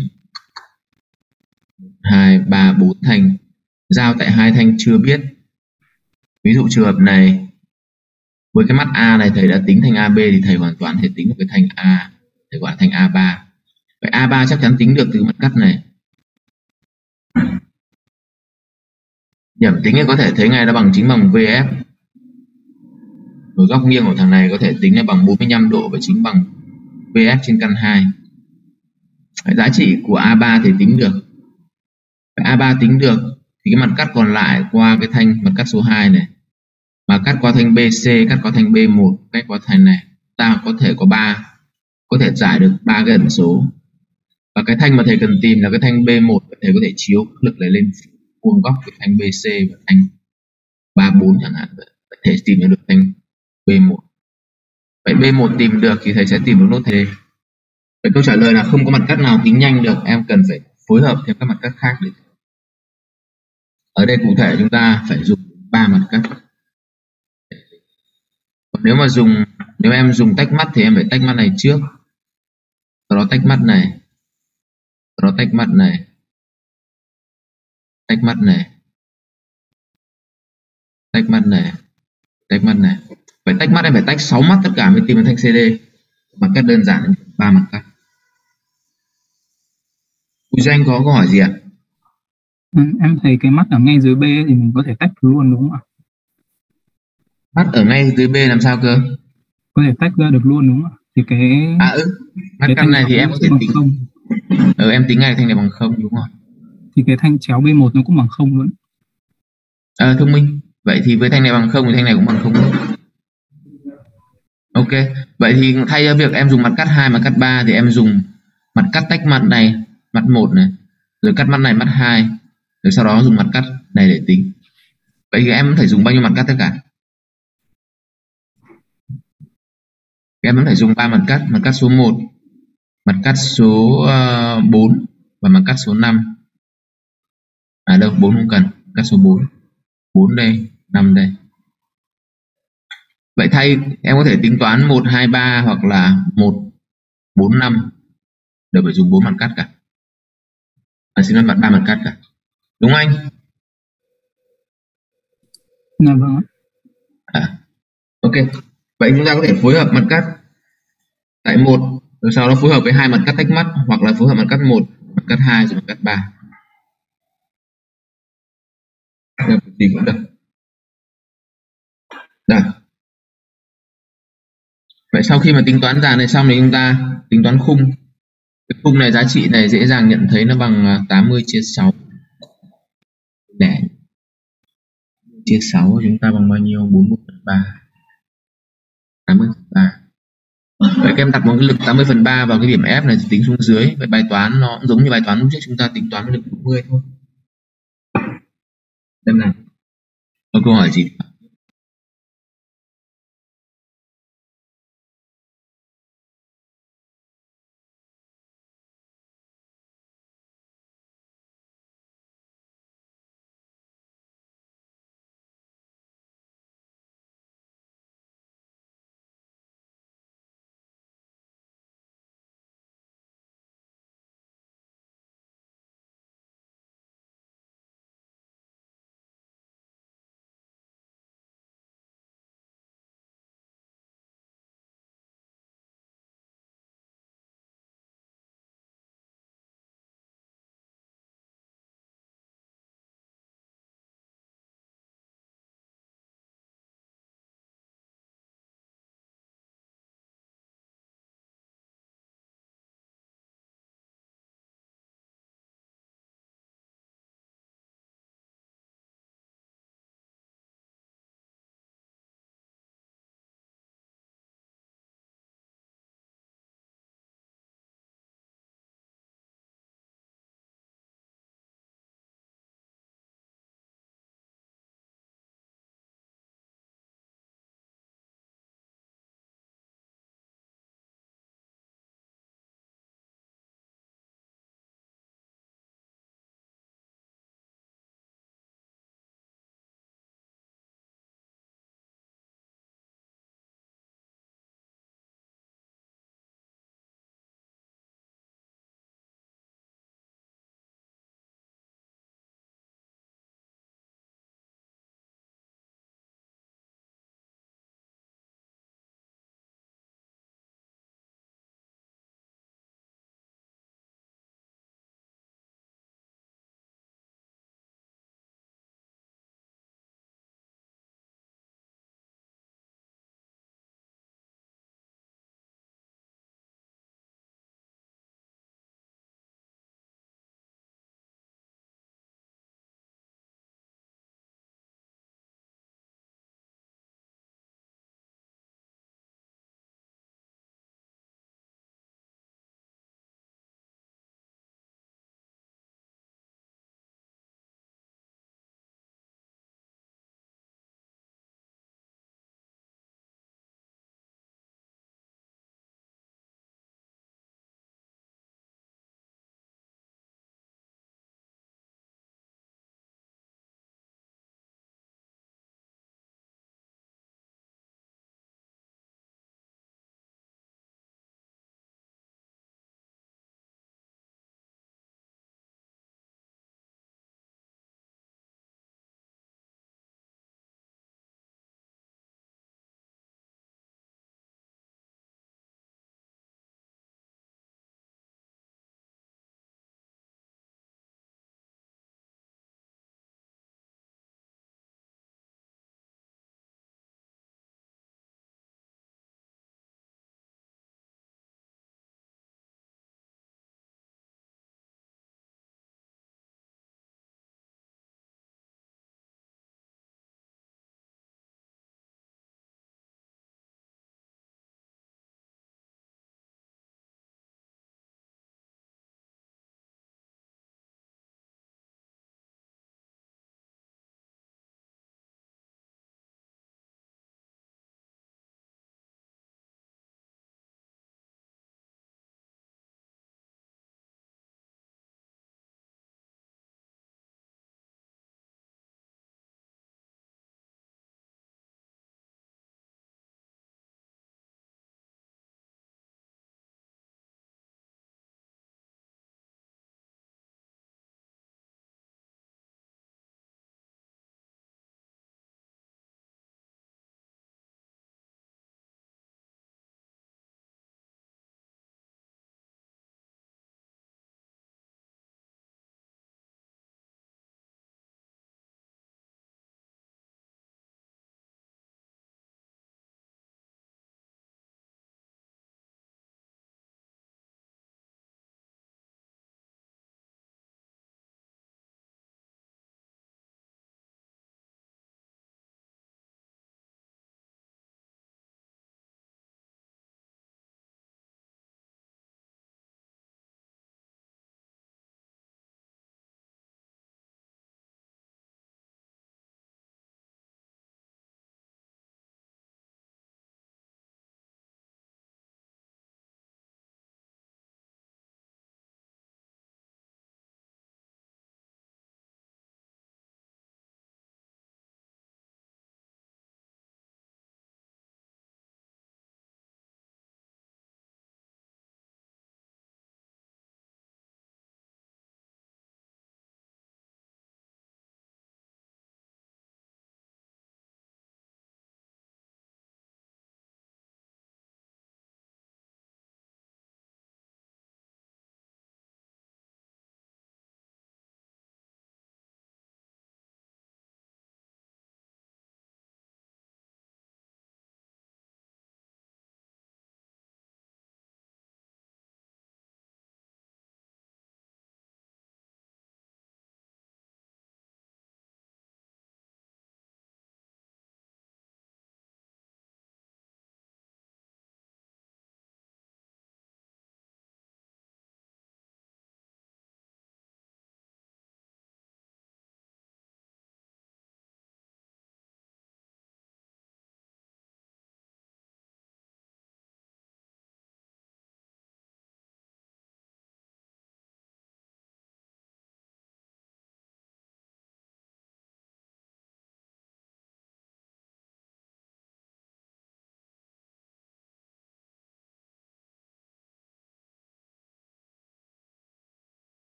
Speaker 2: 2, 3, 4 thanh. Giao tại 2 thanh chưa biết. Ví dụ trường hợp này, với cái mắt A này thầy đã tính thanh AB thì thầy hoàn toàn thể tính được cái thanh A, thầy gọi là thanh A3. Vậy A3 chắc chắn tính được từ mặt cắt này. Điểm tính có thể thấy ngay nó bằng chính bằng VF. Rồi góc nghiêng của thằng này có thể tính là bằng 45 độ và chính bằng VF trên căn 2. Vậy giá trị của A3 thì tính được. Vậy A3 tính được thì cái mặt cắt còn lại qua cái thanh mặt cắt số 2 này, mà cắt qua thanh BC, cắt qua thanh B1, cắt qua thanh này, ta có thể có 3, có thể giải được 3 cái ẩn số. Và cái thanh mà thầy cần tìm là cái thanh B1, thầy có thể chiếu lực này lên vuông góc của thanh BC và thanh 34 chẳng hạn, vậy thể tìm được thanh B1. Vậy B1 tìm được thì thầy sẽ tìm được nốt thầy. Vậy câu trả lời là không có mặt cắt nào tính nhanh được, em cần phải phối hợp thêm các mặt cắt khác để. Ở đây cụ thể chúng ta phải dùng 3 mặt cắt. Còn nếu em dùng tách mắt thì em phải tách mắt này trước, sau đó tách mắt này, sau đó tách mắt này, tách mắt này, tách mắt này, tách mắt này. Phải tách mắt em phải tách 6 mắt tất cả mới tìm được thanh CD. Mặt cắt đơn giản 3 mặt cắt. Quý Doanh có câu hỏi gì ạ?
Speaker 1: Em thấy cái mắt ở ngay dưới B thì mình có thể tách cứ luôn đúng không ạ?
Speaker 2: Mắt ở ngay dưới B làm sao cơ?
Speaker 1: Có thể tách ra được luôn đúng không ạ? Thì
Speaker 2: mắt
Speaker 1: cái
Speaker 2: căn này thì em có thể tính
Speaker 1: không.
Speaker 2: Em tính ngay thanh này bằng 0 đúng không?
Speaker 1: Thì cái thanh chéo B1 nó cũng bằng 0 luôn.
Speaker 2: Thông minh. Vậy thì với thanh này bằng 0 thì thanh này cũng bằng 0 luôn. Ok, vậy thì thay cho việc em dùng mặt cắt 2, mặt cắt 3 thì em dùng mặt cắt tách mặt này, mặt 1 này, rồi cắt mắt này, mắt 2, rồi sau đó dùng mặt cắt này để tính. Vậy thì em phải dùng bao nhiêu mặt cắt tất cả? Em vẫn phải dùng 3 mặt cắt số 1, mặt cắt số 4 và mặt cắt số 5. Đâu, 4 không cần, cắt số 4. 4 đây, 5 đây. Vậy thay em có thể tính toán 1, 2, 3 hoặc là 1, 4, 5 đều phải dùng 4 mặt cắt cả. Xin lỗi, 3 mặt cắt cả. Đúng không anh?
Speaker 1: Dạ vâng ạ.
Speaker 2: Ok. Vậy chúng ta có thể phối hợp mặt cắt tại 1, rồi sau đó phối hợp với 2 mặt cắt tách mắt, hoặc là phối hợp mặt cắt 1, mặt cắt 2 rồi mặt cắt 3. Gì cũng được. Rồi. Vậy sau khi mà tính toán dàn này xong thì chúng ta tính toán khung. Cái khung này, giá trị này dễ dàng nhận thấy nó bằng 80/6. Để chia 6 chúng ta bằng bao nhiêu? 41/3. 80/3. Vậy các em đặt một cái lực 80/3 vào cái điểm F này tính xuống dưới. Vậy bài toán nó cũng giống như bài toán lúc trước chúng ta tính toán với lực 40 thôi. Xem nào. Có câu hỏi gì?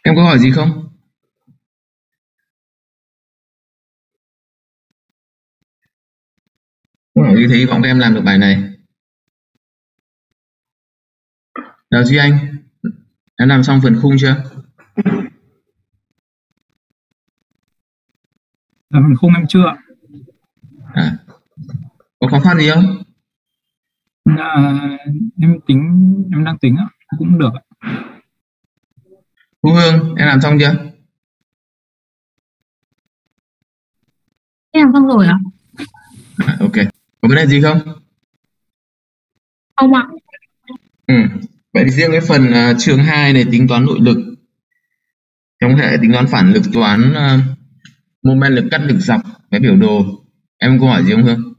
Speaker 2: Em có hỏi gì không? Không hỏi gì thì hy vọng các em làm được bài này. Đào Duy Anh, em làm xong phần khung chưa?
Speaker 1: Phần khung em chưa.
Speaker 2: À, có khó khăn gì không?
Speaker 1: Em đang tính cũng được.
Speaker 2: Thu Hương, em làm xong chưa?
Speaker 4: Em làm xong rồi ạ?
Speaker 2: Ok. Có vấn đề gì không?
Speaker 4: Không ạ.
Speaker 2: Vậy thì riêng cái phần chương 2 này tính toán nội lực trong hệ tính toán phản lực, toán mô men lực cắt lực dọc cái biểu đồ, em có hỏi gì không Hương?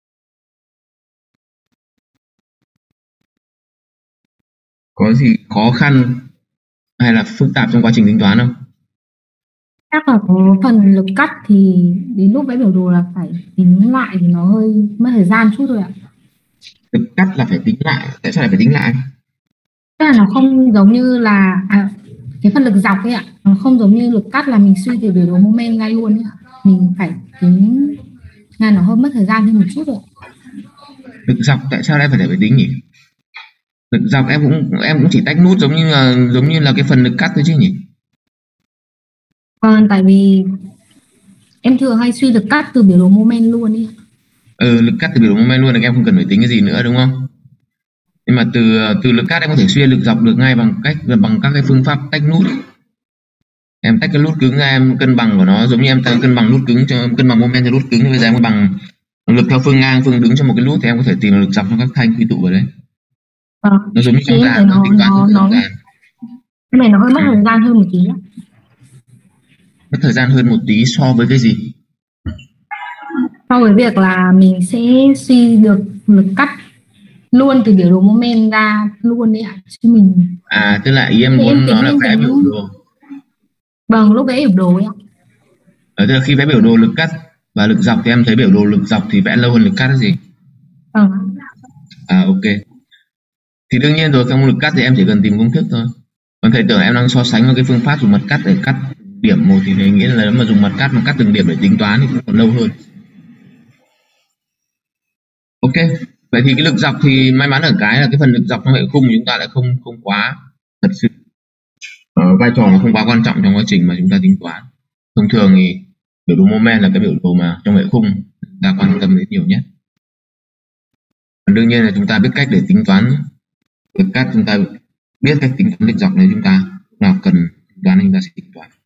Speaker 2: Có gì khó khăn hay là phức tạp trong quá trình tính toán không?
Speaker 4: Chắc là có phần lực cắt thì đến lúc vẽ biểu đồ là phải tính lại thì nó hơi mất thời gian chút thôi ạ.
Speaker 2: Lực cắt là phải tính lại, tại sao lại phải tính lại?
Speaker 4: Tức là nó không giống như là cái phần lực dọc ấy ạ, nó không giống như lực cắt là mình suy từ biểu đồ moment ra luôn ấy ạ. Mình phải tính là nó hơi mất thời gian hơn một chút rồi.
Speaker 2: Lực dọc tại sao lại phải tính nhỉ? Lực dọc em cũng chỉ tách nút giống như là cái phần lực cắt thôi chứ nhỉ?
Speaker 4: Còn tại vì em thường hay suy lực cắt từ biểu đồ moment luôn ấy ạ.
Speaker 2: Lực cắt từ biểu đồ moment luôn là em không cần phải tính cái gì nữa đúng không? Nhưng mà từ lực cắt em có thể suy lực dọc được ngay bằng các cái phương pháp tách nút. Em tách cái nút cứng ra, em cân bằng của nó giống như em cân bằng nút cứng cho cân bằng moment cho nút cứng, bây giờ em có bằng lực theo phương ngang phương đứng cho một cái nút thì em có thể tìm được lực dọc trong các thanh quy tụ vào đấy. Nó giống như trong
Speaker 4: Thế
Speaker 2: nó tính toán trong
Speaker 4: cái này nó hơi mất thời gian hơn một tí ạ.
Speaker 2: Mất thời gian hơn một tí so với cái gì?
Speaker 4: So với việc là mình sẽ suy được lực cắt luôn từ biểu đồ moment ra luôn đấy ạ, chứ mình
Speaker 2: Tức là ý em muốn nói là vẽ biểu đồ.
Speaker 4: Vâng, lúc vẽ biểu đồ ấy ạ.
Speaker 2: Tức là khi vẽ biểu đồ lực cắt và lực dọc thì em thấy biểu đồ lực dọc thì vẽ lâu hơn lực cắt là gì?
Speaker 4: Vâng.
Speaker 2: Ok. Thì đương nhiên rồi, trong lực cắt thì em chỉ cần tìm công thức thôi. Còn thầy tưởng em đang so sánh với cái phương pháp dùng mặt cắt để cắt điểm một thì thầy nghĩ là nếu mà dùng mặt cắt từng điểm để tính toán thì cũng còn lâu hơn. Ok, vậy thì cái lực dọc thì may mắn ở cái là cái phần lực dọc trong hệ khung của chúng ta lại không quá thật sự vai trò nó không quá quan trọng trong quá trình mà chúng ta tính toán. Thông thường thì biểu đồ moment là cái biểu đồ mà trong hệ khung ta quan tâm đến nhiều nhất. Còn đương nhiên là chúng ta biết cách để tính toán lực cắt, chúng ta biết cách tính toán lực dọc nếu chúng ta nào cần tính toán chúng ta sẽ tính toán.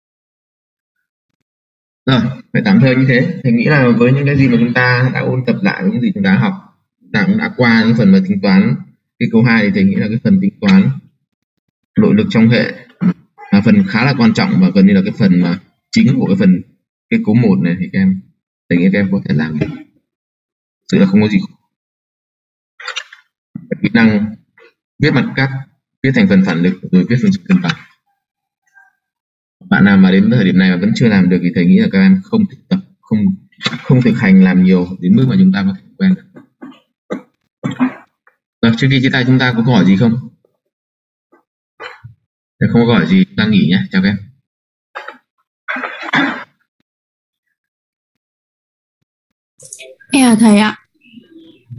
Speaker 2: Rồi, phải tạm thời như thế. Thầy nghĩ là với những cái gì mà chúng ta đã ôn tập lại, với những gì chúng ta học, chúng ta cũng đã qua những phần mà tính toán cái câu 2 thì thầy nghĩ là cái phần tính toán nội lực trong hệ là phần khá là quan trọng và gần như là cái phần mà chính của cái câu 1 này thì thầy nghĩ các em có thể làm được. Sự là không có gì kỹ năng viết mặt cắt, viết thành phần phản lực rồi viết phương trình cân bằng. Bạn nào mà đến thời điểm này mà vẫn chưa làm được thì thầy nghĩ là các em không thực tập, không thực hành làm nhiều đến mức mà chúng ta có thể quen được. Rồi, trước khi chia tay chúng ta có câu hỏi gì không? Nếu không có câu hỏi gì chúng ta nghỉ nhé. Chào các em.
Speaker 5: Em là thầy ạ.